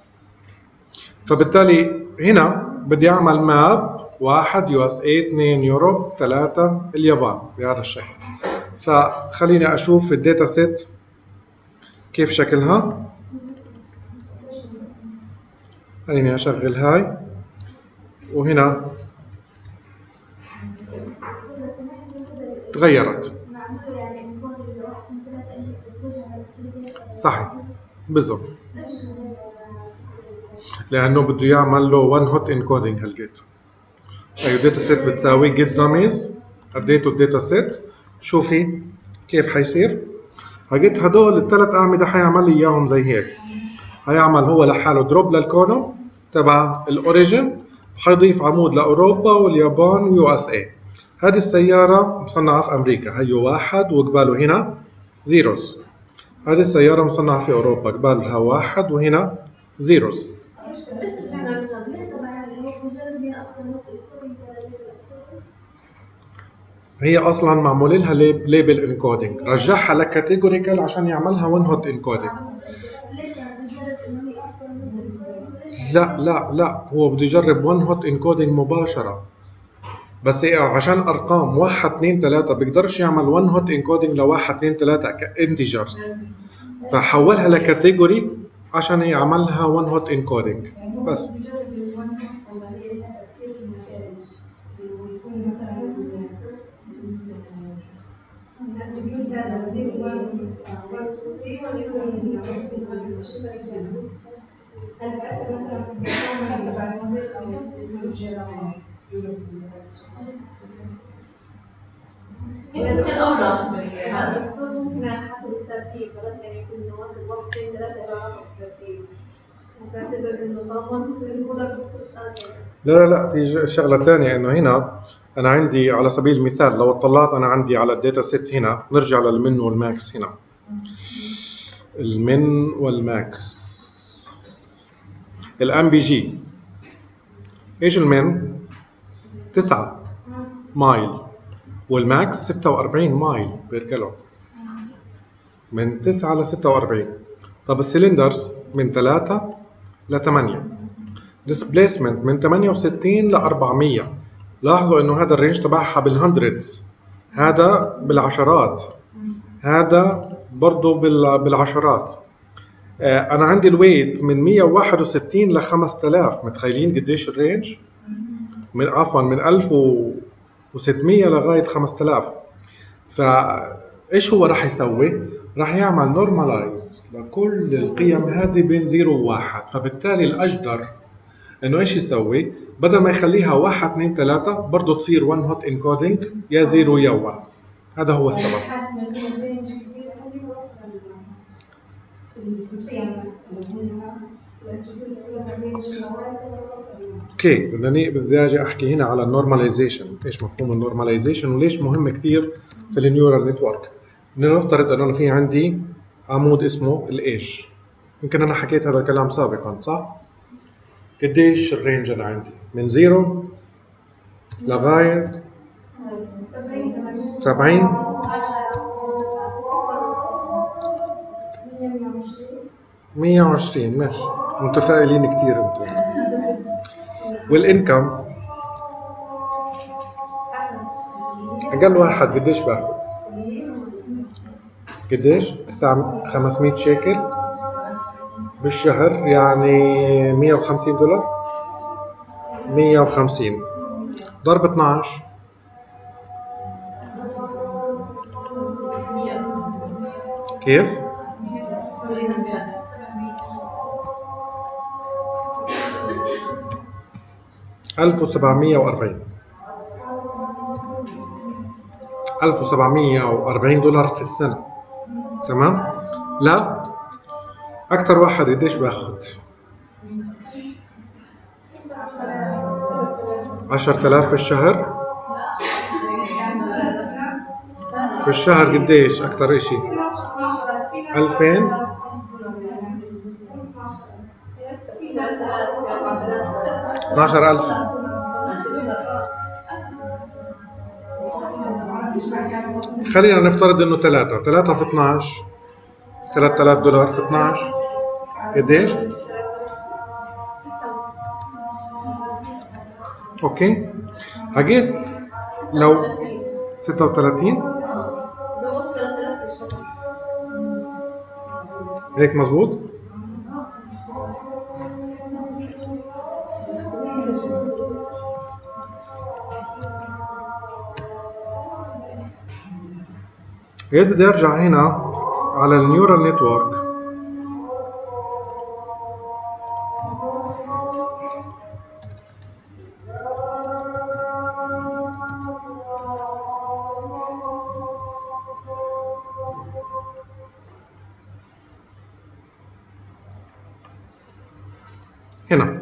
فبالتالي هنا بدي اعمل ماب واحد يو اس اي، اثنين يوروب، ثلاثة اليابان بهذا الشكل. فخليني اشوف الداتا سيت كيف شكلها. خليني اشغل هاي، وهنا تغيرت. صحيح بالضبط، لانه بده يعمل له وان هوت انكودينج هالجيت. اي الداتا سيت بتساوي جيت داميز، اديته الداتا سيت. شوفي كيف حيصير. هجيت هدول الثلاث اعمده حيعمل لي اياهم زي هيك. هيعمل هو لحاله دروب للكولوم تبع الاوريجن، حيضيف عمود لاوروبا واليابان ويو اس اي. هذه السياره مصنعه في امريكا، هيو واحد وقباله هنا زيروز. هذه السياره مصنعه في اوروبا، قبالها واحد وهنا زيروز. هي اصلا معمول لها ليبل انكودينج، رجعها لكاتيجوريكال عشان يعملها وان هوت انكودينج. لا لا لا، هو بده يجرب وان هوت انكودينج مباشره، بس عشان ارقام واحد اثنين ثلاثة بيقدرش يعمل وان هوت انكودينج ل واحد اثنين ثلاثة كانتجرز، فحولها لكاتيجوري عشان يعملها وان هوت انكودينج بس. ممكن أوضح ممكن على حسب الترتيب، بلاش يعني يكون واحد واحد اثنين ثلاثة يبقى بالترتيب. وتعتبر إنه طبعا لا لا لا، في شغلة ثانية إنه هنا أنا عندي على سبيل المثال لو اطلعت أنا عندي على الداتا سيت هنا، نرجع للمن والماكس. هنا المن والماكس، الام بي جي ايش المن؟ تسعة مايل والماكس ستة وأربعين مايل بير كيلو، من تسعة ل ستة وأربعين. طب السلندرز من ثلاثة ل ثمانية، ديسبليسمنت من ثمانية وستين ل أربعمية. لاحظوا انه هذا الرينج تبعها بالهندردز، هذا بالعشرات، هذا برضه بالعشرات. آه انا عندي الويت من مية وواحد وستين ل خمسة آلاف. متخيلين قديش الرينج؟ من عفوا من ألف وستمية لغايه خمسة آلاف. فايش هو راح يسوي؟ راح يعمل نورمالايز لكل القيم هذه بين صفر وواحد. فبالتالي الاجدر انه ايش يسوي؟ بدل ما يخليها واحد اثنين ثلاثة برضه تصير وان هوت انكودينج، يا زيرو يا واحد. هذا هو السبب. اوكي، بدني بدي اجي احكي هنا على النورماليزيشن. ايش مفهوم النورماليزيشن وليش مهم كثير في النيورال نتورك؟ نفترض انه انا في عندي عمود اسمه الايش. يمكن انا حكيت هذا الكلام سابقا صح؟ قديش الرينج انا عندي؟ من زيرو لغايه سبعين مية وعشرين. ماشي، متفائلين كتير انتم. والانكم اقل واحد قديش باخذ؟ قديش؟ خمسمية شيكل بالشهر، يعني مية وخمسين دولار. مية وخمسين ضرب اثناشر كيف؟ ألف وسبعمية وأربعين. ألف وسبعمية وأربعين دولار في السنة. تمام؟ لا، أكثر واحد قديش باخذ؟ عشرة آلاف في الشهر. في الشهر قديش أكثر إشي؟ ألفين. اثناشر ألف. خلينا نفترض إنه ثلاثة، ثلاثة في اثناشر، ثلاثة آلاف دولار في اثناشر قديش؟ أوكي، حكيت لو ستة وثلاثين هيك مزبوط؟ هيك بدي ارجع هنا على النيورال نتورك. هنا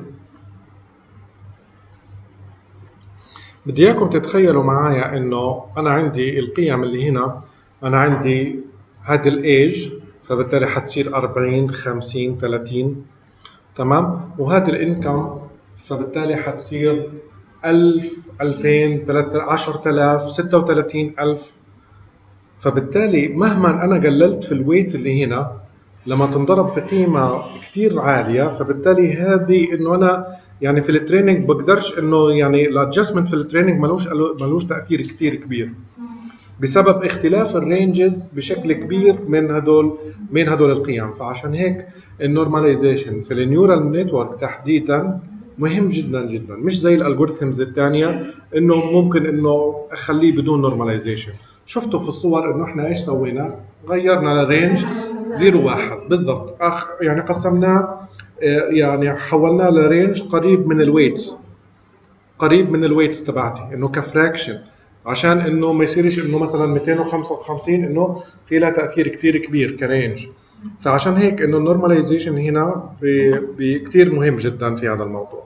بدي اياكم تتخيلوا معايا انه انا عندي القيم اللي هنا، انا عندي هذا الايج، فبالتالي حتصير أربعين خمسين ثلاثين. تمام؟ وهذا الانكم فبالتالي حتصير ألف ألفين ثلاثة عشرة آلاف ستة وثلاثين ألف. فبالتالي مهما انا قللت في الويت اللي هنا لما تنضرب في قيمه كثير عاليه، فبالتالي هذه انه انا يعني في التريننج بقدرش انه يعني الادجستمنت في التريننج ملوش ملوش تاثير كثير كبير بسبب اختلاف الرينجز بشكل كبير من هدول من هدول القيم. فعشان هيك النورماليزيشن في النيورال نتورك تحديدا مهم جدا جدا، مش زي الالجوريثمز الثانيه انه ممكن انه اخليه بدون نورماليزيشن. شفتوا في الصور انه احنا ايش سوينا؟ غيرنا لرينج زيرو واحد بالضبط، اخ يعني قسمناه، يعني حولناه لرينج قريب من الويتس، قريب من الويتس تبعتي انه كفراكشن، عشان انه ما يصيرش انه مثلا مئتين وخمسة وخمسين انه في لها تاثير كثير كبير كرينج. فعشان هيك انه النورماليزيشن هنا كثير مهم جدا في هذا الموضوع.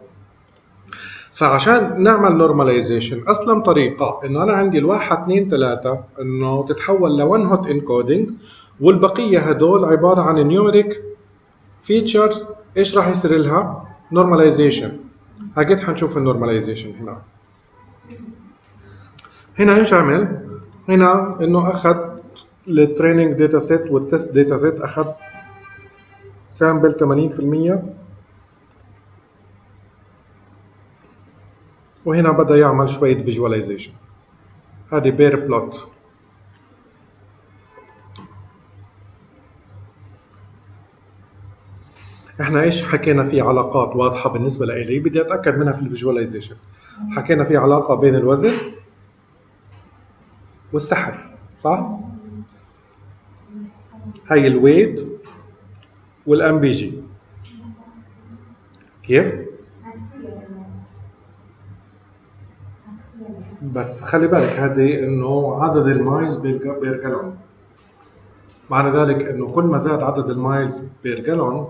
فعشان نعمل نورماليزيشن اسلم طريقه انه انا عندي الواحد اثنين ثلاثة انه تتحول لون هوت انكودينج، والبقيه هدول عباره عن نيوميريك فيتشرز. ايش راح يصير لها؟ نورماليزيشن. هكذا حنشوف النورماليزيشن هنا. هنا ايش عمل؟ هنا انه اخذ التريننج داتا سيت والتست داتا سيت، اخذ سامبل ثمانين بالمية، وهنا بدا يعمل شويه فيجواليزيشن. هذه بير بلوت. احنا ايش حكينا في علاقات واضحه بالنسبه لإلي بدي اتاكد منها في الفيجواليزيشن. حكينا في علاقه بين الوزن والسحر، صح؟ هاي الويت والام بي جي. كيف؟ بس خلي بالك هذه انه عدد المايلز بير جالون، معنى ذلك انه كل ما زاد عدد المايلز بير جالون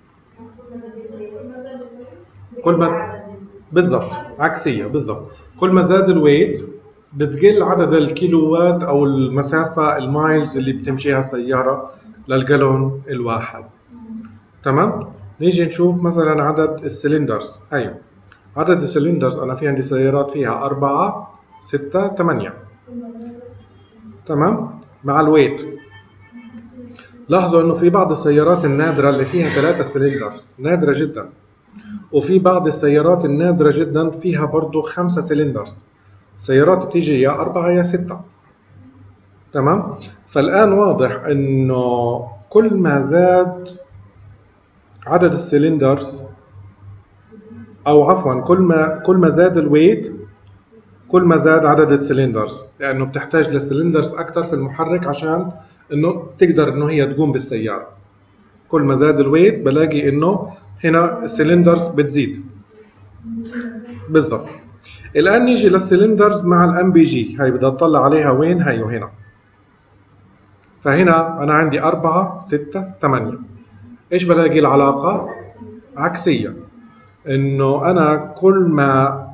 كل ما بالضبط عكسيه بالضبط، كل ما زاد الويت بتقل عدد الكيلوات او المسافه المايلز اللي بتمشيها السياره للجالون الواحد. تمام؟ نيجي نشوف مثلا عدد السلندرز. ايوه عدد السلندرز انا في عندي سيارات فيها أربعة ستة ثمانية، تمام، مع الويت. لاحظوا انه في بعض السيارات النادرة اللي فيها ثلاثة سلندرز، نادرة جدا، وفي بعض السيارات النادرة جدا فيها برضو خمسة سلندرز، سيارات بتيجي يا أربعة يا ستة، تمام. فالآن واضح انه كل ما زاد عدد السلندرز، او عفوا كل ما كل ما زاد الويت كل ما زاد عدد السلندرز، لانه بتحتاج للسلندرز اكثر في المحرك عشان انه تقدر انه هي تقوم بالسياره. كل ما زاد الويت بلاقي انه هنا السلندرز بتزيد بالضبط. الان نيجي للسلندرز مع الام بي جي، هاي بدي اطلع عليها وين؟ هي وهنا. فهنا انا عندي أربعة ستة ثمانية، ايش بلاقي العلاقه؟ عكسيه، انه انا كل ما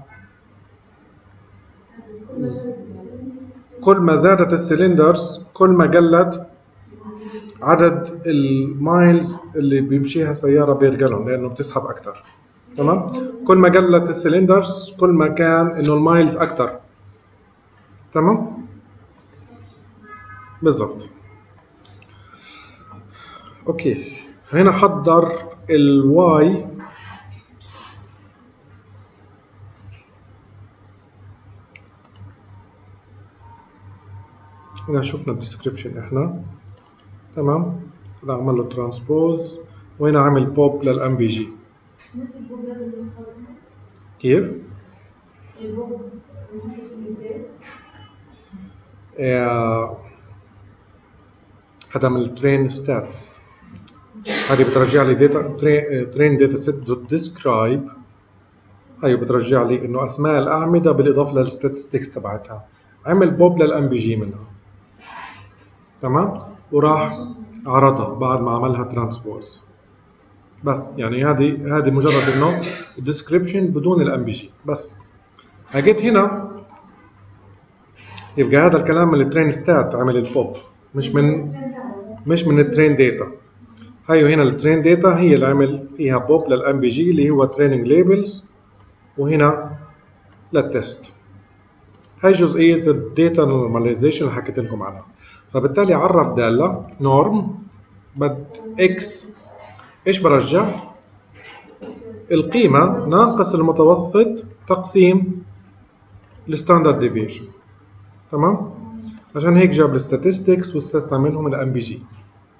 كل ما زادت السلندرز كل ما قلت عدد المايلز اللي بيمشيها سياره بير جالون، لانه بتسحب اكثر، تمام. كل ما قلت السلندرز كل ما كان انه المايلز اكثر، تمام بالضبط. اوكي هنا حضر الواي هنا، شفنا الديسكريبشن احنا، تمام. هنا عمل له ترانسبوز، وهنا عمل بوب للام بي جي. كيف؟ آه هذا من الترين ستاتس، هذه بترجع لي داتا ترين داتا سيت دوت ديسكرايب، هي بترجع لي انه اسماء الاعمده بالاضافه للستاتستكس تبعتها. عمل بوب للام بي جي منها، تمام، وراح عرضها بعد ما عملها ترانسبوز. بس يعني هذه هذه مجرد انه الديسكريبشن بدون الام بي جي بس. اجيت هنا يبقى هذا الكلام من الترين ستات عمل البوب، مش من مش من الترين داتا. هاي هنا الترين داتا هي اللي عمل فيها بوب للام بي جي اللي هو تريننج ليبلز، وهنا للتست. هاي جزئيه الداتا نورماليزيشن اللي حكيت لكم عنها. فبالتالي عرف داله نورم بد اكس، ايش برجع؟ القيمه ناقص المتوسط تقسيم الستاندرد ديفيشن، تمام. عشان هيك جاب الستاتستكس واستثنى منهم الام بي جي.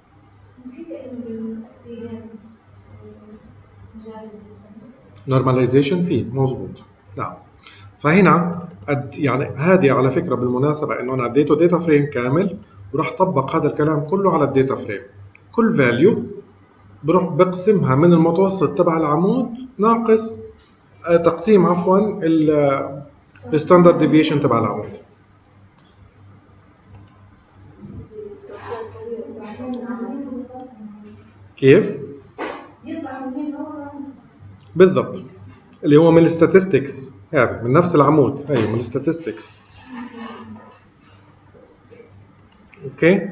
نورماليزيشن فيه مظبوط، نعم. فهنا يعني هذه على فكره بالمناسبه انه انا اديته داتا فريم كامل وراح طبق هذا الكلام كله على الداتا فريم. كل فاليو بروح بقسمها من المتوسط تبع العمود ناقص تقسيم عفوا الستاندرد ديفيشن تبع العمود. كيف؟ بالضبط، اللي هو من الستاتستكس، هذا من نفس العمود، ايوه من الستاتستكس. اوكي،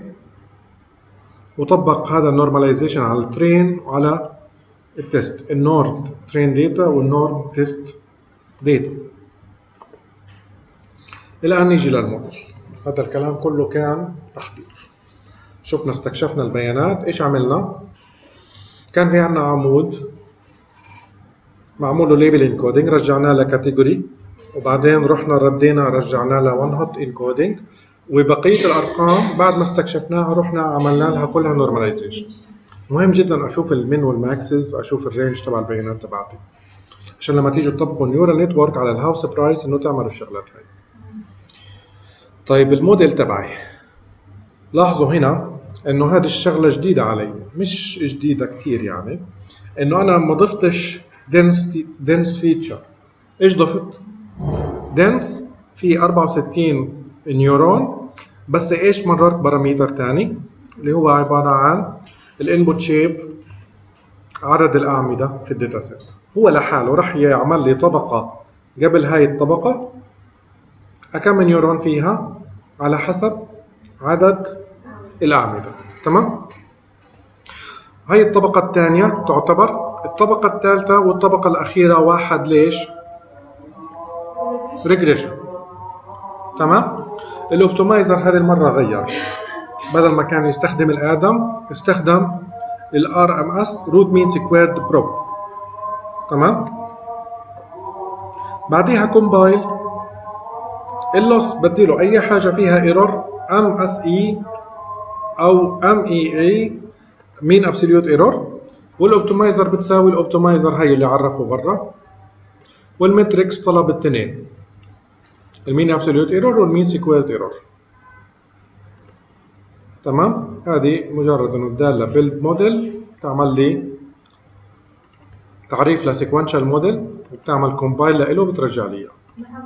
وطبق هذا النورماليزيشن على الترين وعلى التست، النورم ترين داتا والنورم تيست داتا. الان نيجي للموديل. هذا الكلام كله كان تحضير. شفنا استكشفنا البيانات، ايش عملنا؟ كان في عندنا عمود معمول له ليبل انكودنج، رجعناه لكاتيجوري، وبعدين رحنا ردينا رجعناه لون هوت انكودنج، وبقيه الارقام بعد ما استكشفناها رحنا عملنا لها كلها نورماليزيشن. مهم جدا اشوف المين والماكسز، اشوف الرينج تبع البيانات تبعتي، عشان لما تيجوا تطبقوا نيورال نتورك على الهاوس برايس انه تعملوا الشغلات هاي. طيب الموديل تبعي، لاحظوا هنا انه هذه الشغله جديده علي، مش جديده كثير يعني، انه انا ما ضفتش dense dense feature. ايش ضفت؟ dense في أربعة وستين نيورون، بس ايش مررت باراميتر ثاني اللي هو عباره عن الانبوت شيب، عدد الاعمده في الداتا سيت. هو لحاله راح يعمل لي طبقه قبل هاي الطبقه كم نيورون فيها على حسب عدد الاعمده، تمام. هاي الطبقه الثانيه تعتبر الطبقة الثالثة والطبقة الأخيرة واحد ليش؟ ريجريشن. تمام؟ الاوبتمايزر هذه المرة غير، بدل ما كان يستخدم الآدم استخدم الار ام اس روت مين سكويرد بروب. تمام؟ بعديها كومبايل اللوس بديله اي حاجه فيها ايرور ام اس اي او ام اي اي مين ابسوليوت ايرور، والاوبتمايزر بتساوي الاوبتمايزر هي اللي عرفه برا، والمتريكس طلب الاثنين المين ابسوليوت ايرور والمين سكويرد ايرور. تمام؟ هذه مجرد انه الداله بيلد موديل تعمل لي تعريف لسيكونشال موديل وبتعمل كومبايل له بترجع لي اياه.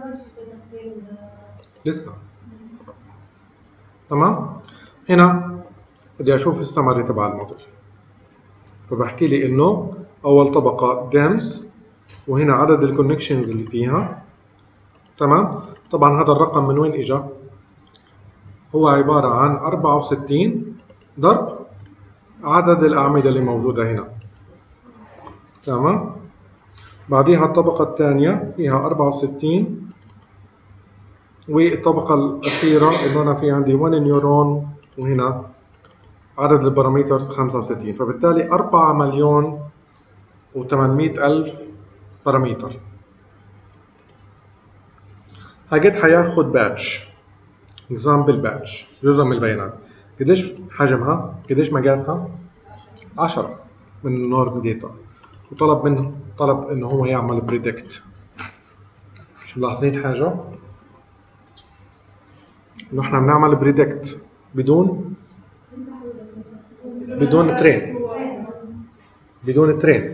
لسه. تمام؟ هنا بدي اشوف السمري تبع الموديل، فبحكي لي انه اول طبقه دنس وهنا عدد الكونكشنز اللي فيها. تمام؟ طبعا هذا الرقم من وين اجى؟ هو عباره عن أربعة وستين ضرب عدد الاعمده اللي موجوده هنا. تمام؟ بعديها الطبقه الثانيه فيها أربعة وستين، والطبقة الأخيرة إنه أنا في عندي واحد نيورون وهنا عدد البارامترز خمسة وستين، فبالتالي أربعة مليون وثمانمئة ألف بارامتر. هاجت حياخد باتش اكزامبل باتش جزء من البيانات. قديش حجمها؟ قديش مقاسها؟ عشرة من النورم داتا، وطلب منه طلب إنه هو يعمل بريدكت. مش ملاحظين حاجة؟ انه احنا بنعمل بريدكت بدون بدون ترين بدون ترين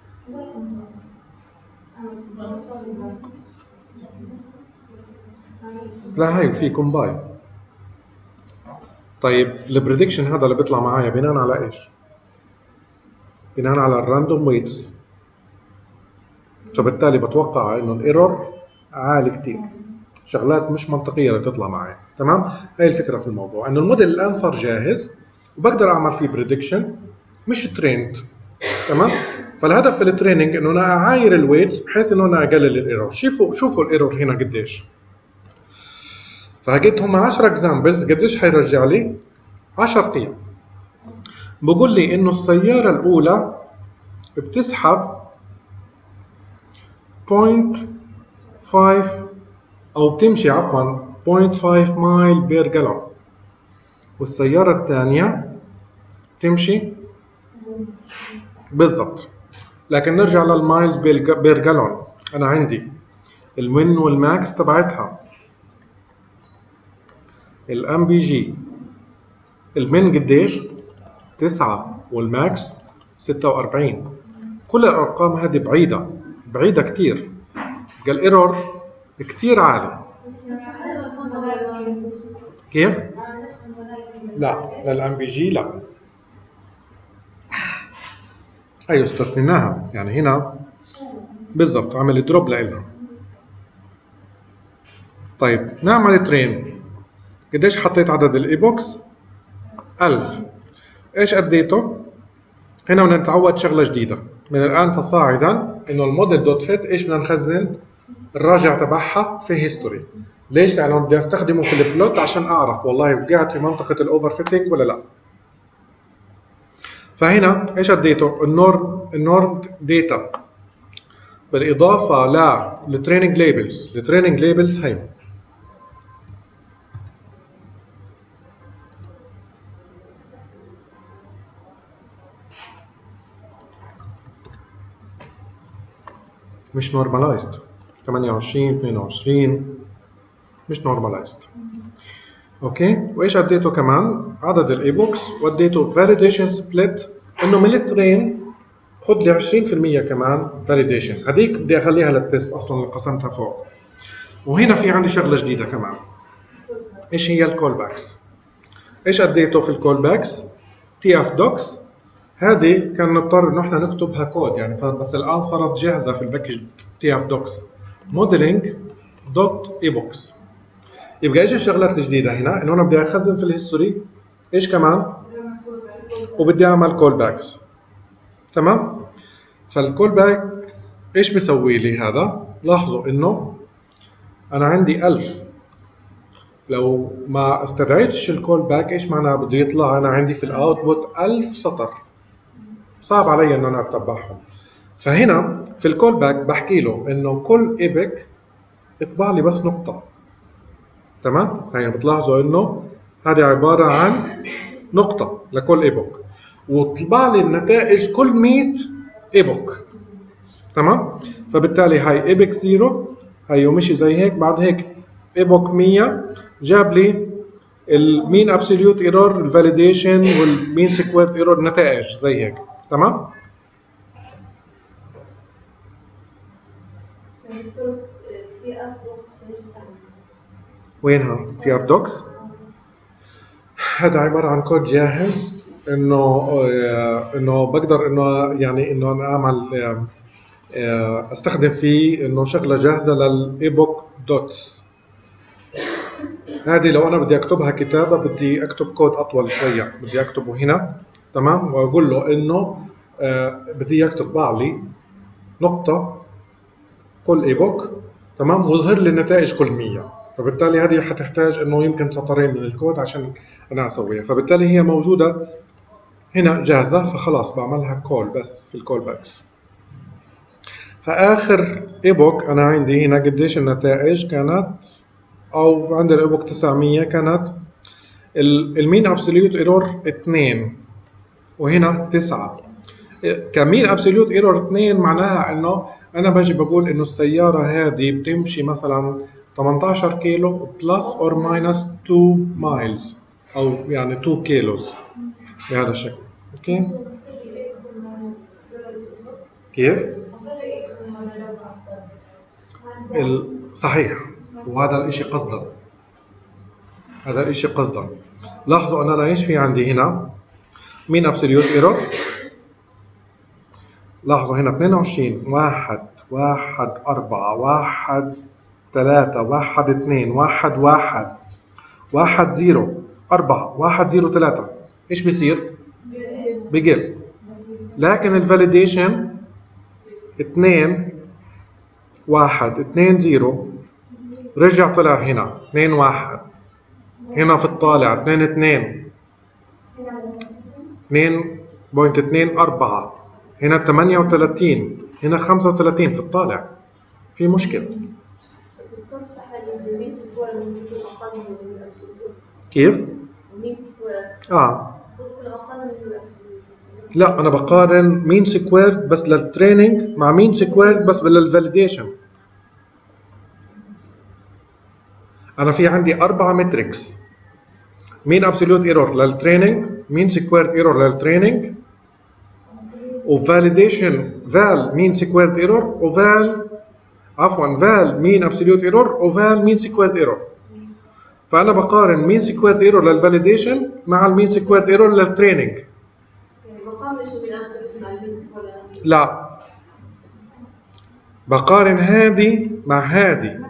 لا هاي في كومبايل. طيب البريدكشن هذا اللي بيطلع معايا بناء على ايش؟ بناء على الراندوم ويتس، فبالتالي بتوقع انه الايرور عالي كتير، شغلات مش منطقيه اللي تطلع معي. تمام؟ هاي الفكره في الموضوع، انه الموديل الان صار جاهز وبقدر اعمل فيه بريدكشن مش تريند. تمام؟ فالهدف في التريننج انه انا اعاير الويتس بحيث انه انا اقلل الايرور. شوفوا شوفوا الايرور هنا قديش. فحكيت هم عشرة اكزامبلز، قديش حيرجع لي؟ عشرة قيم. بقول لي انه السياره الاولى بتسحب صفر فاصلة خمسة أو بتمشي عفوا صفر فاصلة خمسة مايل بير جالون، والسيارة الثانية تمشي بالضبط. لكن نرجع للمايلز بير جالون، أنا عندي المين والماكس تبعتها الام بي جي. المين قديش؟ تسعة والماكس ستة وأربعين. كل الأرقام هذه بعيدة بعيدة كتير، قال ايرور كتير عالي. كيف؟ لا للام بي جي لا. ايوه استثنيناها، يعني هنا بالضبط عمل دروب لإلها. طيب نعمل ترين. قديش حطيت عدد الايبوكس؟ ألف. ايش اديته؟ هنا بدنا نتعود شغله جديده من الان فصاعدا، انه الموديل دوت فيت ايش بدنا نخزن؟ الراجع تبعها في هيستوري. ليش؟ لانه بدي استخدمه في البلوت عشان اعرف والله وقعت في منطقه الاوفر فيتنج ولا لا. فهنا ايش اديته؟ النورم النورم داتا بالاضافه للتريننج ليبلز. التريننج ليبلز هي مش نورمالايزد، ثمانية وعشرين اثنين وعشرين مش نورمالايزد. اوكي، وايش اديته كمان؟ عدد الايبوكس، واديته فاليديشن سبليت، انه من الترين خذ لي عشرين بالمئة كمان فاليديشن. هذيك بدي اخليها للتست اصلا اللي قسمتها فوق. وهنا في عندي شغله جديده كمان، ايش هي الكول باكس؟ ايش اديته في الكول باكس؟ تي اف دوكس. هذه كان نضطر انه احنا نكتبها كود يعني، بس الان صارت جاهزه في الباكج تي اف دوكس موديلنج دوت ايبوكس. يبقى ايش الشغلات الجديده هنا؟ انه انا بدي اخزن في الهيستوري ايش كمان؟ وبدي اعمل كول باكس. تمام؟ فالكول باك ايش بيسوي لي هذا؟ لاحظوا انه انا عندي ألف، لو ما استدعيتش الكول باك ايش معناها؟ بده يطلع انا عندي في الاوتبوت ألف سطر، صعب علي ان انا اتبعهم. فهنا في الكول باك بحكي له انه كل ايبك اطبع لي بس نقطه. تمام؟ يعني بتلاحظوا انه هذه عباره عن نقطه لكل ايبك، وطبع لي النتائج كل مية ايبك. تمام؟ فبالتالي هاي ايبك زيرو، هي ومشي زي هيك، بعد هيك ايبك مية جاب لي المين ابسوليوت ايرور، الفاليديشن، والمين سكويرد ايرور، نتائج زي هيك. تمام؟ وينها؟ تي ار دوكس. هذا عباره عن كود جاهز انه انه بقدر انه يعني انه انا اعمل استخدم فيه انه شغله جاهزه للايبوك دوتس. هذه لو انا بدي اكتبها كتابه بدي اكتب كود اطول شويه، بدي اكتبه هنا. تمام؟ واقول له انه بدي اياك تطبع لي نقطه كل ايبوك. تمام؟ واظهر لي النتائج كل مية. فبالتالي هذه حتحتاج انه يمكن سطرين من الكود عشان انا اسويها، فبالتالي هي موجوده هنا جاهزه، فخلاص بعملها كول بس في الكول باكس. فاخر ايبوك انا عندي هنا قديش النتائج كانت، او عند الايبوك تسعمية كانت المين ابسوليوت ايرور اثنين، وهنا تسعة. كمين ابسوليوت ايرور اثنين معناها انه انا باجي بقول انه السياره هذه بتمشي مثلا ثمانية عشر كيلو بلس اور ماينس اثنين مايلز، او يعني اثنين كيلوز بهذا الشكل. اوكي؟ كيف؟ صحيح، وهذا الاشي قصدا، هذا الاشي قصدا. لاحظوا ان انا ايش في عندي هنا؟ مين ابسوليوت ايرور. لاحظوا هنا اثنين وعشرين، واحد، واحد، أربعة، واحد، ثلاثة، واحد، اثنين، واحد، واحد، واحد، زيرو، أربعة، واحد، زيرو، ثلاثة. ايش بيصير؟ بقل. لكن الفاليديشن اثنين، واحد، اثنين، زيرو، رجع طلع هنا اثنين، واحد، هنا في الطالع اثنين، اثنين، اثنين فاصلة اثنين أربعة، هنا ثمانية وثلاثين، هنا خمسة وثلاثين في الطالع. في مشكلة. كيف؟ اه لا، انا بقارن مين سكويرد بس للتريننج مع مين سكويرد بس للفاليديشن. انا في عندي اربعة متريكس: مين ابسوليوت ايرور للتريننج، مين سكويرد ايرور للتريننج، وفاليديشن فال مين سكويرد ايرور، وفال عفوا فال مين ابسوليوت ايرور، وفال مين سكويرد ايرور. فانا بقارن مين سكويرد ايرور للفاليديشن مع المين سكويرد ايرور للتريننج. لا، بقارن هذه مع هذه،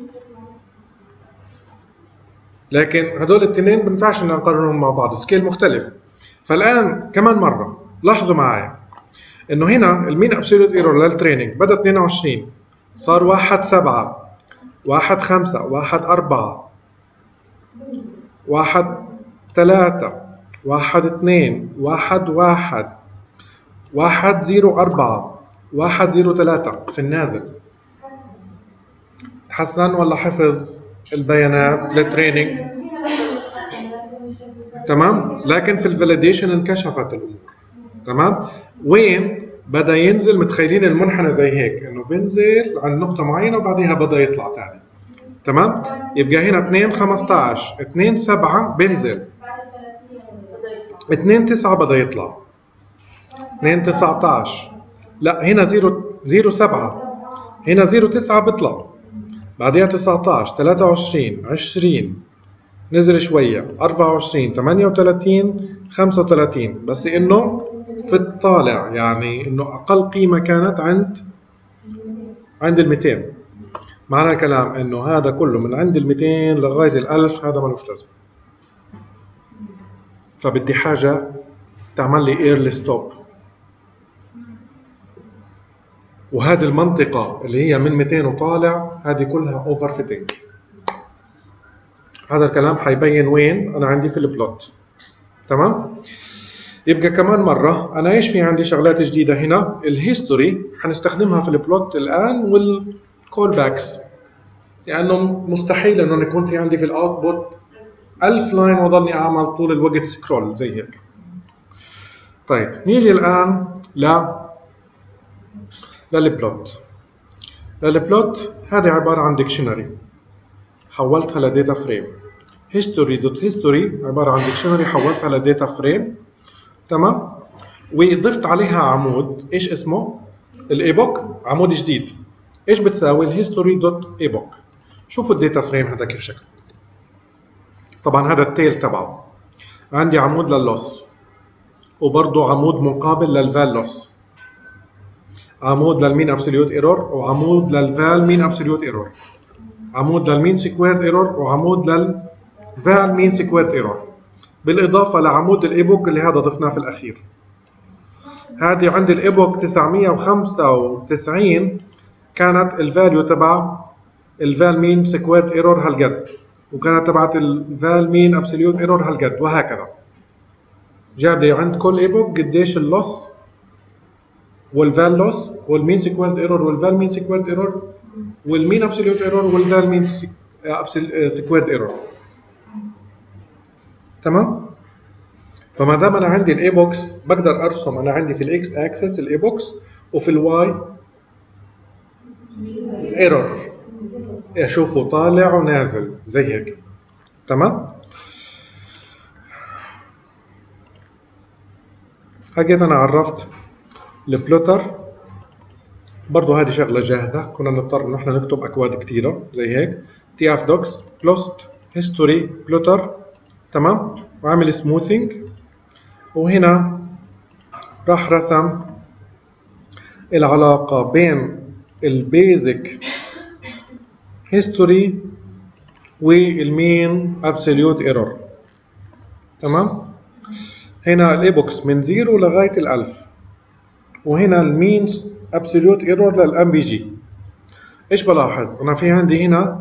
لكن هدول الاثنين ما بينفعش ان نقارنهم مع بعض، سكيل مختلف. فالان كمان مره لاحظوا معايا انه هنا المين ابسوليوت ايرور للتريننج بدا اثنين وعشرين، صار واحد، سبعة، واحد، خمسة، واحد، أربعة، واحد، ثلاثة، واحد، اثنين، واحد، واحد، واحد، زيرو، أربعة، واحد، زيرو، ثلاثة. في النازل تحسن ولا حفظ البيانات للتريننج؟ تمام. لكن في الفاليديشن انكشفت الامور. تمام. وين بدا ينزل؟ متخيلين المنحنى زي هيك، انه بينزل عند نقطه معينه وبعديها بدا يطلع ثاني. تمام. يبقى هنا اثنين، خمسطعش، اثنين، سبعة بينزل، اثنين، تسعة بدا يطلع، اثنين، تسعطعش، لا هنا زيرو، زيرو، سبعة، هنا زيرو، تسعة بيطلع، بعديها تسعطعش، ثلاثة وعشرين، عشرين، نزل شوية، أربعة وعشرين، ثمانية وثلاثين، خمسة وثلاثين، بس انه في الطالع، يعني انه اقل قيمة كانت عند عند ال مئتين. معنى الكلام انه هذا كله من عند ال مئتين لغاية ال ألف هذا ملوش لازمة. فبدي حاجة تعمل لي ايرلي ستوب. وهذه المنطقة اللي هي من مئتين وطالع هذه كلها اوفر فيتنج. هذا الكلام حيبين وين أنا عندي في البلوت. تمام؟ يبقى كمان مرة أنا إيش في عندي شغلات جديدة هنا؟ الهيستوري حنستخدمها في البلوت الآن والكول باكس، لأنه مستحيل إنه يكون في عندي في الأوتبوت ألف لاين وضلني أعمل طول الوقت سكرول زي هيك. طيب نيجي الآن ل للبلوت. للبلوت هذه عبارة عن ديكشنري حولتها لداتا فريم. history دوت history عبارة عن ديكشنري حولتها لداتا فريم. تمام؟ وضفت عليها عمود ايش اسمه؟ الايبوك، عمود جديد. ايش بتساوي؟ الهيستوري دوت ايبوك. شوفوا الداتا فريم هذا كيف شكله. طبعا هذا التيل تبعه. عندي عمود لللوس وبرضه عمود مقابل للفال لوس. عمود للمين ابسوليوت ايرور وعمود للفال مين ابسوليوت ايرور. عمود للمين سكويرد ايرور وعمود للفال مين سكويرد ايرور، بالاضافه لعمود الايبوك اللي هذا ضفناه في الاخير. هذه عند الايبوك تسعمئة وخمسة وتسعين كانت الفاليو تبع الفال مين سكويرد ايرور هالقد، وكانت تبعت الفال مين ابسوليوت ايرور هالقد، وهكذا. جاب لي عند كل ايبوك قديش اللوس والفال لوس والمين سكويرد ايرور والفال مين سكويرد ايرور والمين ابسوليوت ايرور والفال مين سكويرد ايرور. تمام؟ فما دام انا عندي الايبوكس بقدر ارسم، انا عندي في الاكس اكسس الايبوكس وفي الواي ايرور، اشوفه طالع ونازل زي هيك. تمام؟ هجيت انا عرفت البلوتر. برضه هذه شغله جاهزه، كنا نضطر انه احنا نكتب اكواد كثيره زي هيك. تي اف دوكس بلوست هيستوري بلوتر. تمام؟ وعامل سموثينج، وهنا راح رسم العلاقه بين البيزك هيستوري والمين ابسوليوت ايرور. تمام؟ هنا الايبوكس من زيرو لغايه الألف، وهنا المين ابسوليوت ايرور للام بي جي. ايش بلاحظ؟ انا في عندي هنا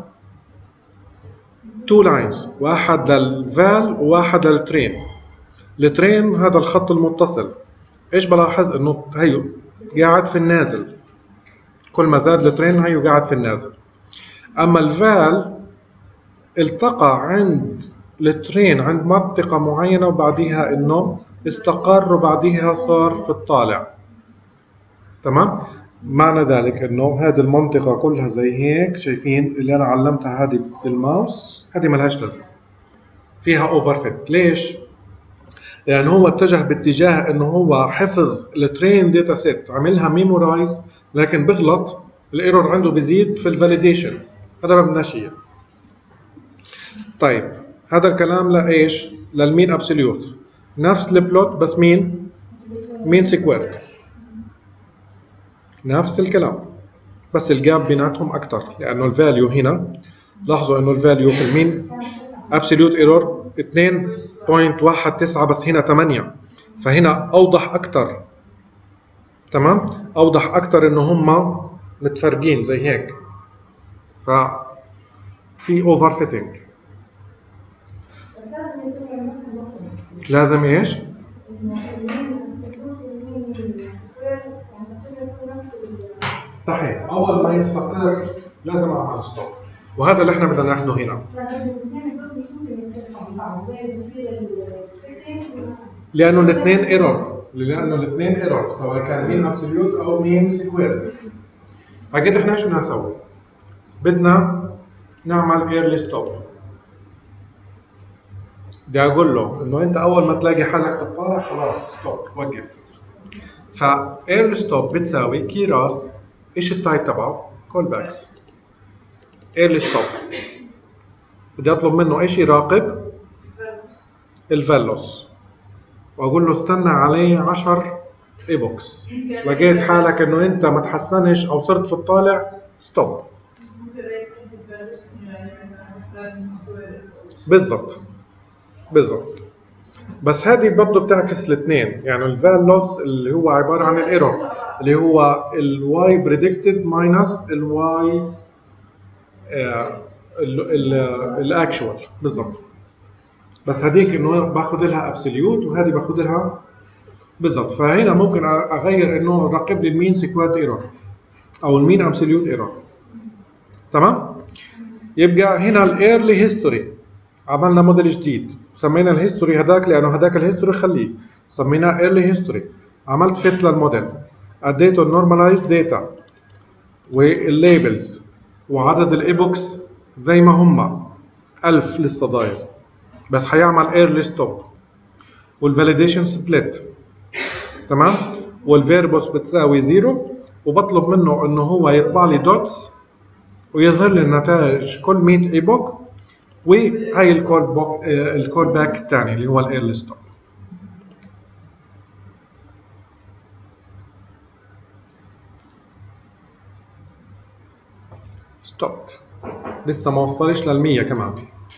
تو لاينز، واحد للفال وواحد للترين. الترين هذا الخط المتصل. ايش بلاحظ؟ انه هيو قاعد في النازل، كل ما زاد الترين هيو قاعد في النازل. اما الفال التقى عند الترين عند منطقة معينة وبعديها انه استقر وبعديها صار في الطالع. تمام؟ معنى ذلك انه هذه المنطقة كلها زي هيك، شايفين اللي انا علمتها هذه بالماوس، هذه ملهاش لازمة، فيها اوفر فيت. ليش؟ لأن هو اتجه باتجاه انه هو حفظ الترين داتا سيت، عملها ميمورايز، لكن بغلط الايرور عنده بيزيد في الفاليديشن، هذا ما بدناش اياه. طيب هذا الكلام لايش؟ للمين ابسوليوت، نفس البلوت بس مين؟ مين سكويرد، نفس الكلام بس الجاب بيناتهم اكثر، لانه الفاليو هنا لاحظوا انه الفاليو في المين ابسوليوت ايرور اثنين فاصلة واحد تسعة بس هنا ثمانية، فهنا اوضح اكثر. تمام؟ اوضح اكثر انه هم متفرقين زي هيك، ف في اوفر فيتنج. لازم ايش؟ صحيح، اول ما يستقر لازم اعمل ستوب، وهذا اللي احنا بدنا ناخذه هنا. لانه الاثنين ايرور، لانه الاثنين ايرور سواء كان مين ابسوليوت او مين سيكويرز. اكيد احنا شو بدنا نسوي؟ بدنا نعمل ايرلي ستوب. بدي اقول له انه انت اول ما تلاقي حالك في الطالع خلاص ستوب، وقف. فايرلي ستوب بتساوي كي راس، ايش التايب تبعه؟ كول باكس. ايرلي ستوب بدي اطلب منه ايش يراقب؟ الفالوس، واقول له استنى عليه عشرة ايبوكس. لقيت حالك انه انت ما تحسنش او صرت في الطالع، ستوب. بالضبط بالضبط. بس هذه برضه بتعكس الاثنين، يعني الفال لوس اللي هو عباره عن الايرور اللي هو الواي بريدكتد ماينس الواي الاكشوال بالضبط. بس هذيك انه باخذ لها ابسوليوت وهذه باخذ لها بالضبط. فهنا ممكن اغير انه راقب لي المين سكواد ايرور او المين ابسوليوت ايرور. تمام؟ يبقى هنا الايرلي هيستوري عملنا موديل جديد سمينا الهيستوري هذاك لانه هذاك الهيستوري خليه سميناه ايرلي هيستوري. عملت فيت للموديل اديته النورماليزد داتا والليبلز وعدد الايبوكس زي ما هم ألف لسه ضايل بس حيعمل ايرلي ستوب والفاليديشن سبليت. تمام؟ والفيربوس بتساوي زيرو وبطلب منه انه هو يطبع لي دوتس ويظهر لي النتائج كل مية ايبوك وهي الكول بوك الكول باك الثاني اللي هو الايرلي ستوب. ستوب لسه ما وصلش للمية كمان،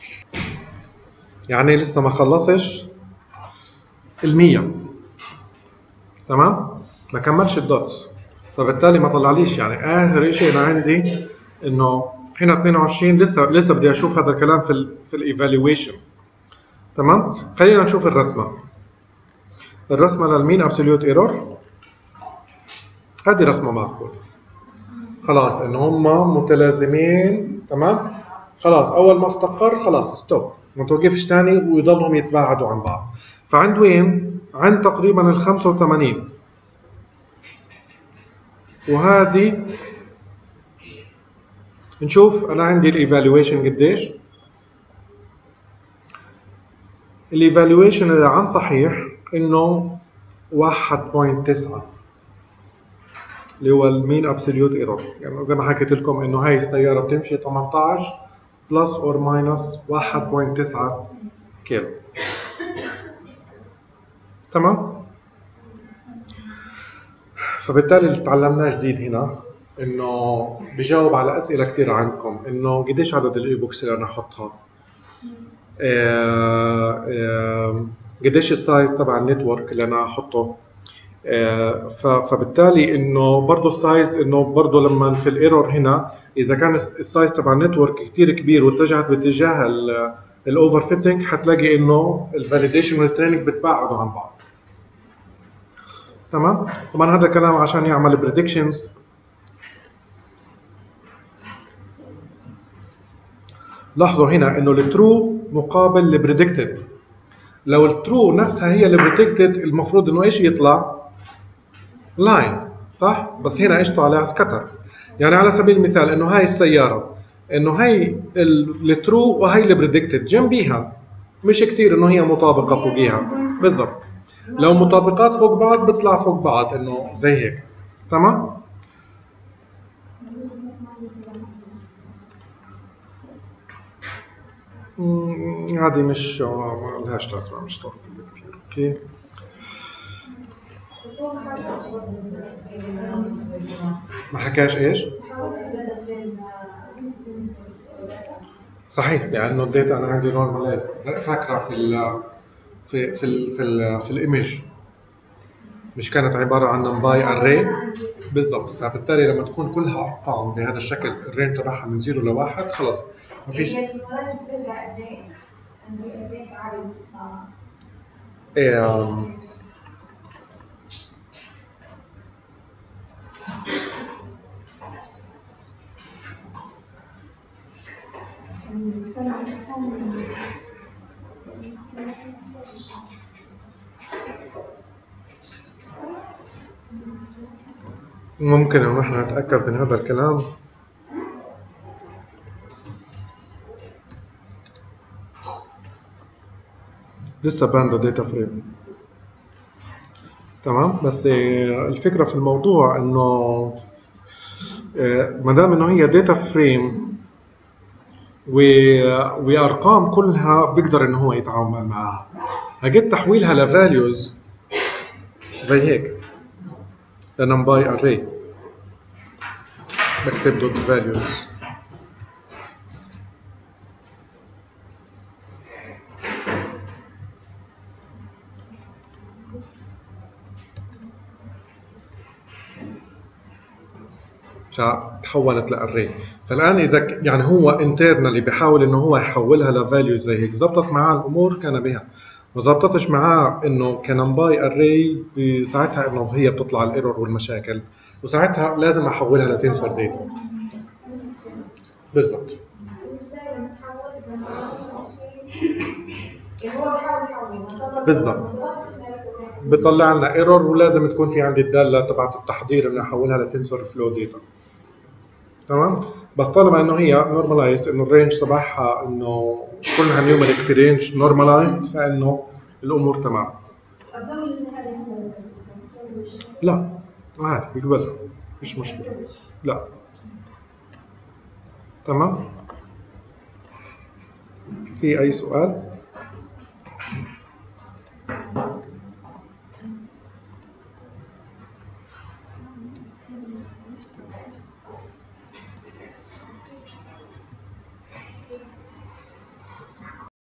يعني لسه ما خلصش المية. تمام؟ ما كملش الدوتس فبالتالي ما طلعليش، يعني اخر شيء انا عندي انه هنا اثنين وعشرين لسه لسه بدي اشوف هذا الكلام في ال في الايفالويشن. تمام؟ خلينا نشوف الرسمه. الرسمه للمين ابسوليوت ايرور هذه رسمه معقوله خلاص انه هم متلازمين. تمام؟ خلاص اول ما استقر خلاص ستوب ما توقفش ثاني ويضلهم يتباعدوا عن بعض. فعند وين؟ عند تقريبا ال خمسة وثمانين وهذه نشوف انا عندي الايفالويشن قديش. الايفالويشن اللي عن صحيح انه واحد فاصلة تسعة اللي هو المين ابسوليوت ايرور، يعني زي ما حكيت لكم انه هاي السياره بتمشي ثمانية عشر بلس اور ماينس واحد فاصلة تسعة كيلو. تمام؟ فبالتالي اللي تعلمناه جديد هنا انه بجاوب على اسئله كثير عندكم انه قديش عدد الايبوكس اللي انا احطها، قديش السايز تبع النتورك اللي انا احطه. فبالتالي انه برضه السايز انه برضه لما في الايرور هنا اذا كان السايز تبع النتورك كثير كبير واتجهت باتجاه الاوفر فيتنج حتلاقي انه الفاليديشن والتريننج بتباعدوا عن بعض. تمام؟ طبعا هذا الكلام عشان يعمل بريدكشنز. لاحظوا هنا انه الترو مقابل البريدكتد. لو الترو نفسها هي اللي بريدكتد المفروض انه ايش يطلع؟ لاين، صح؟ بس هنا ايش طالع؟ سكتر. يعني على سبيل المثال انه هاي السياره انه هي الترو وهي البريدكتد جنبيها مش كثير انه هي مطابقه فوقيها بالضبط. لو مطابقات فوق بعض بيطلع فوق بعض انه زي هيك. تمام؟ هذه مش ما لهاش لازمه مش طول كثير. اوكي ما حكاش ايش؟ صحيح لانه الداتا انا عندي نورماليزد فاكره في ال في في ال في ال في الايمج مش كانت عباره عن نمباي اري بالضبط. فبالتالي لما تكون كلها ارقام بهذا الشكل الرينج تبعها من صفر لواحد خلص ما فيش ايه. ممكن ان احنا نتاكد من هذا الكلام. لسه باندا داتا فريم. تمام؟ بس الفكره في الموضوع انه ما دام انه هي داتا فريم وارقام كلها بيقدر انه هو يتعامل معها. اجيت تحويلها لفاليوز زي هيك لنمباي اري بكتب دوت فاليوز فتحولت لاري. فالان اذا ك- يعني هو انترنالي بيحاول انه هو يحولها لفاليوز زي هيك، زبطت معاه الامور كان بها، ما زبطتش معاه انه كنمباي اري ساعتها انه هي بتطلع الايرور والمشاكل، وساعتها لازم احولها لتنسور داتا. بالضبط. الشيء لما تحول إذا ما طلعش شيء هو بيحاول يحول ما طلع بالضبط. ما طلعش إنه لازم بيطلع لنا ايرور، ولازم تكون في عندي الداله تبعت التحضير اني احولها لتنسور فلو داتا. تمام؟ بس طالما انه هي نورماليزد، انه الرينج تبعها انه كلها نيوميريك في رينج نورماليزد، فانه الامور تمام. أفضل من هذه لا عادي بيقبلها، مش مشكله. لا. تمام؟ في اي سؤال؟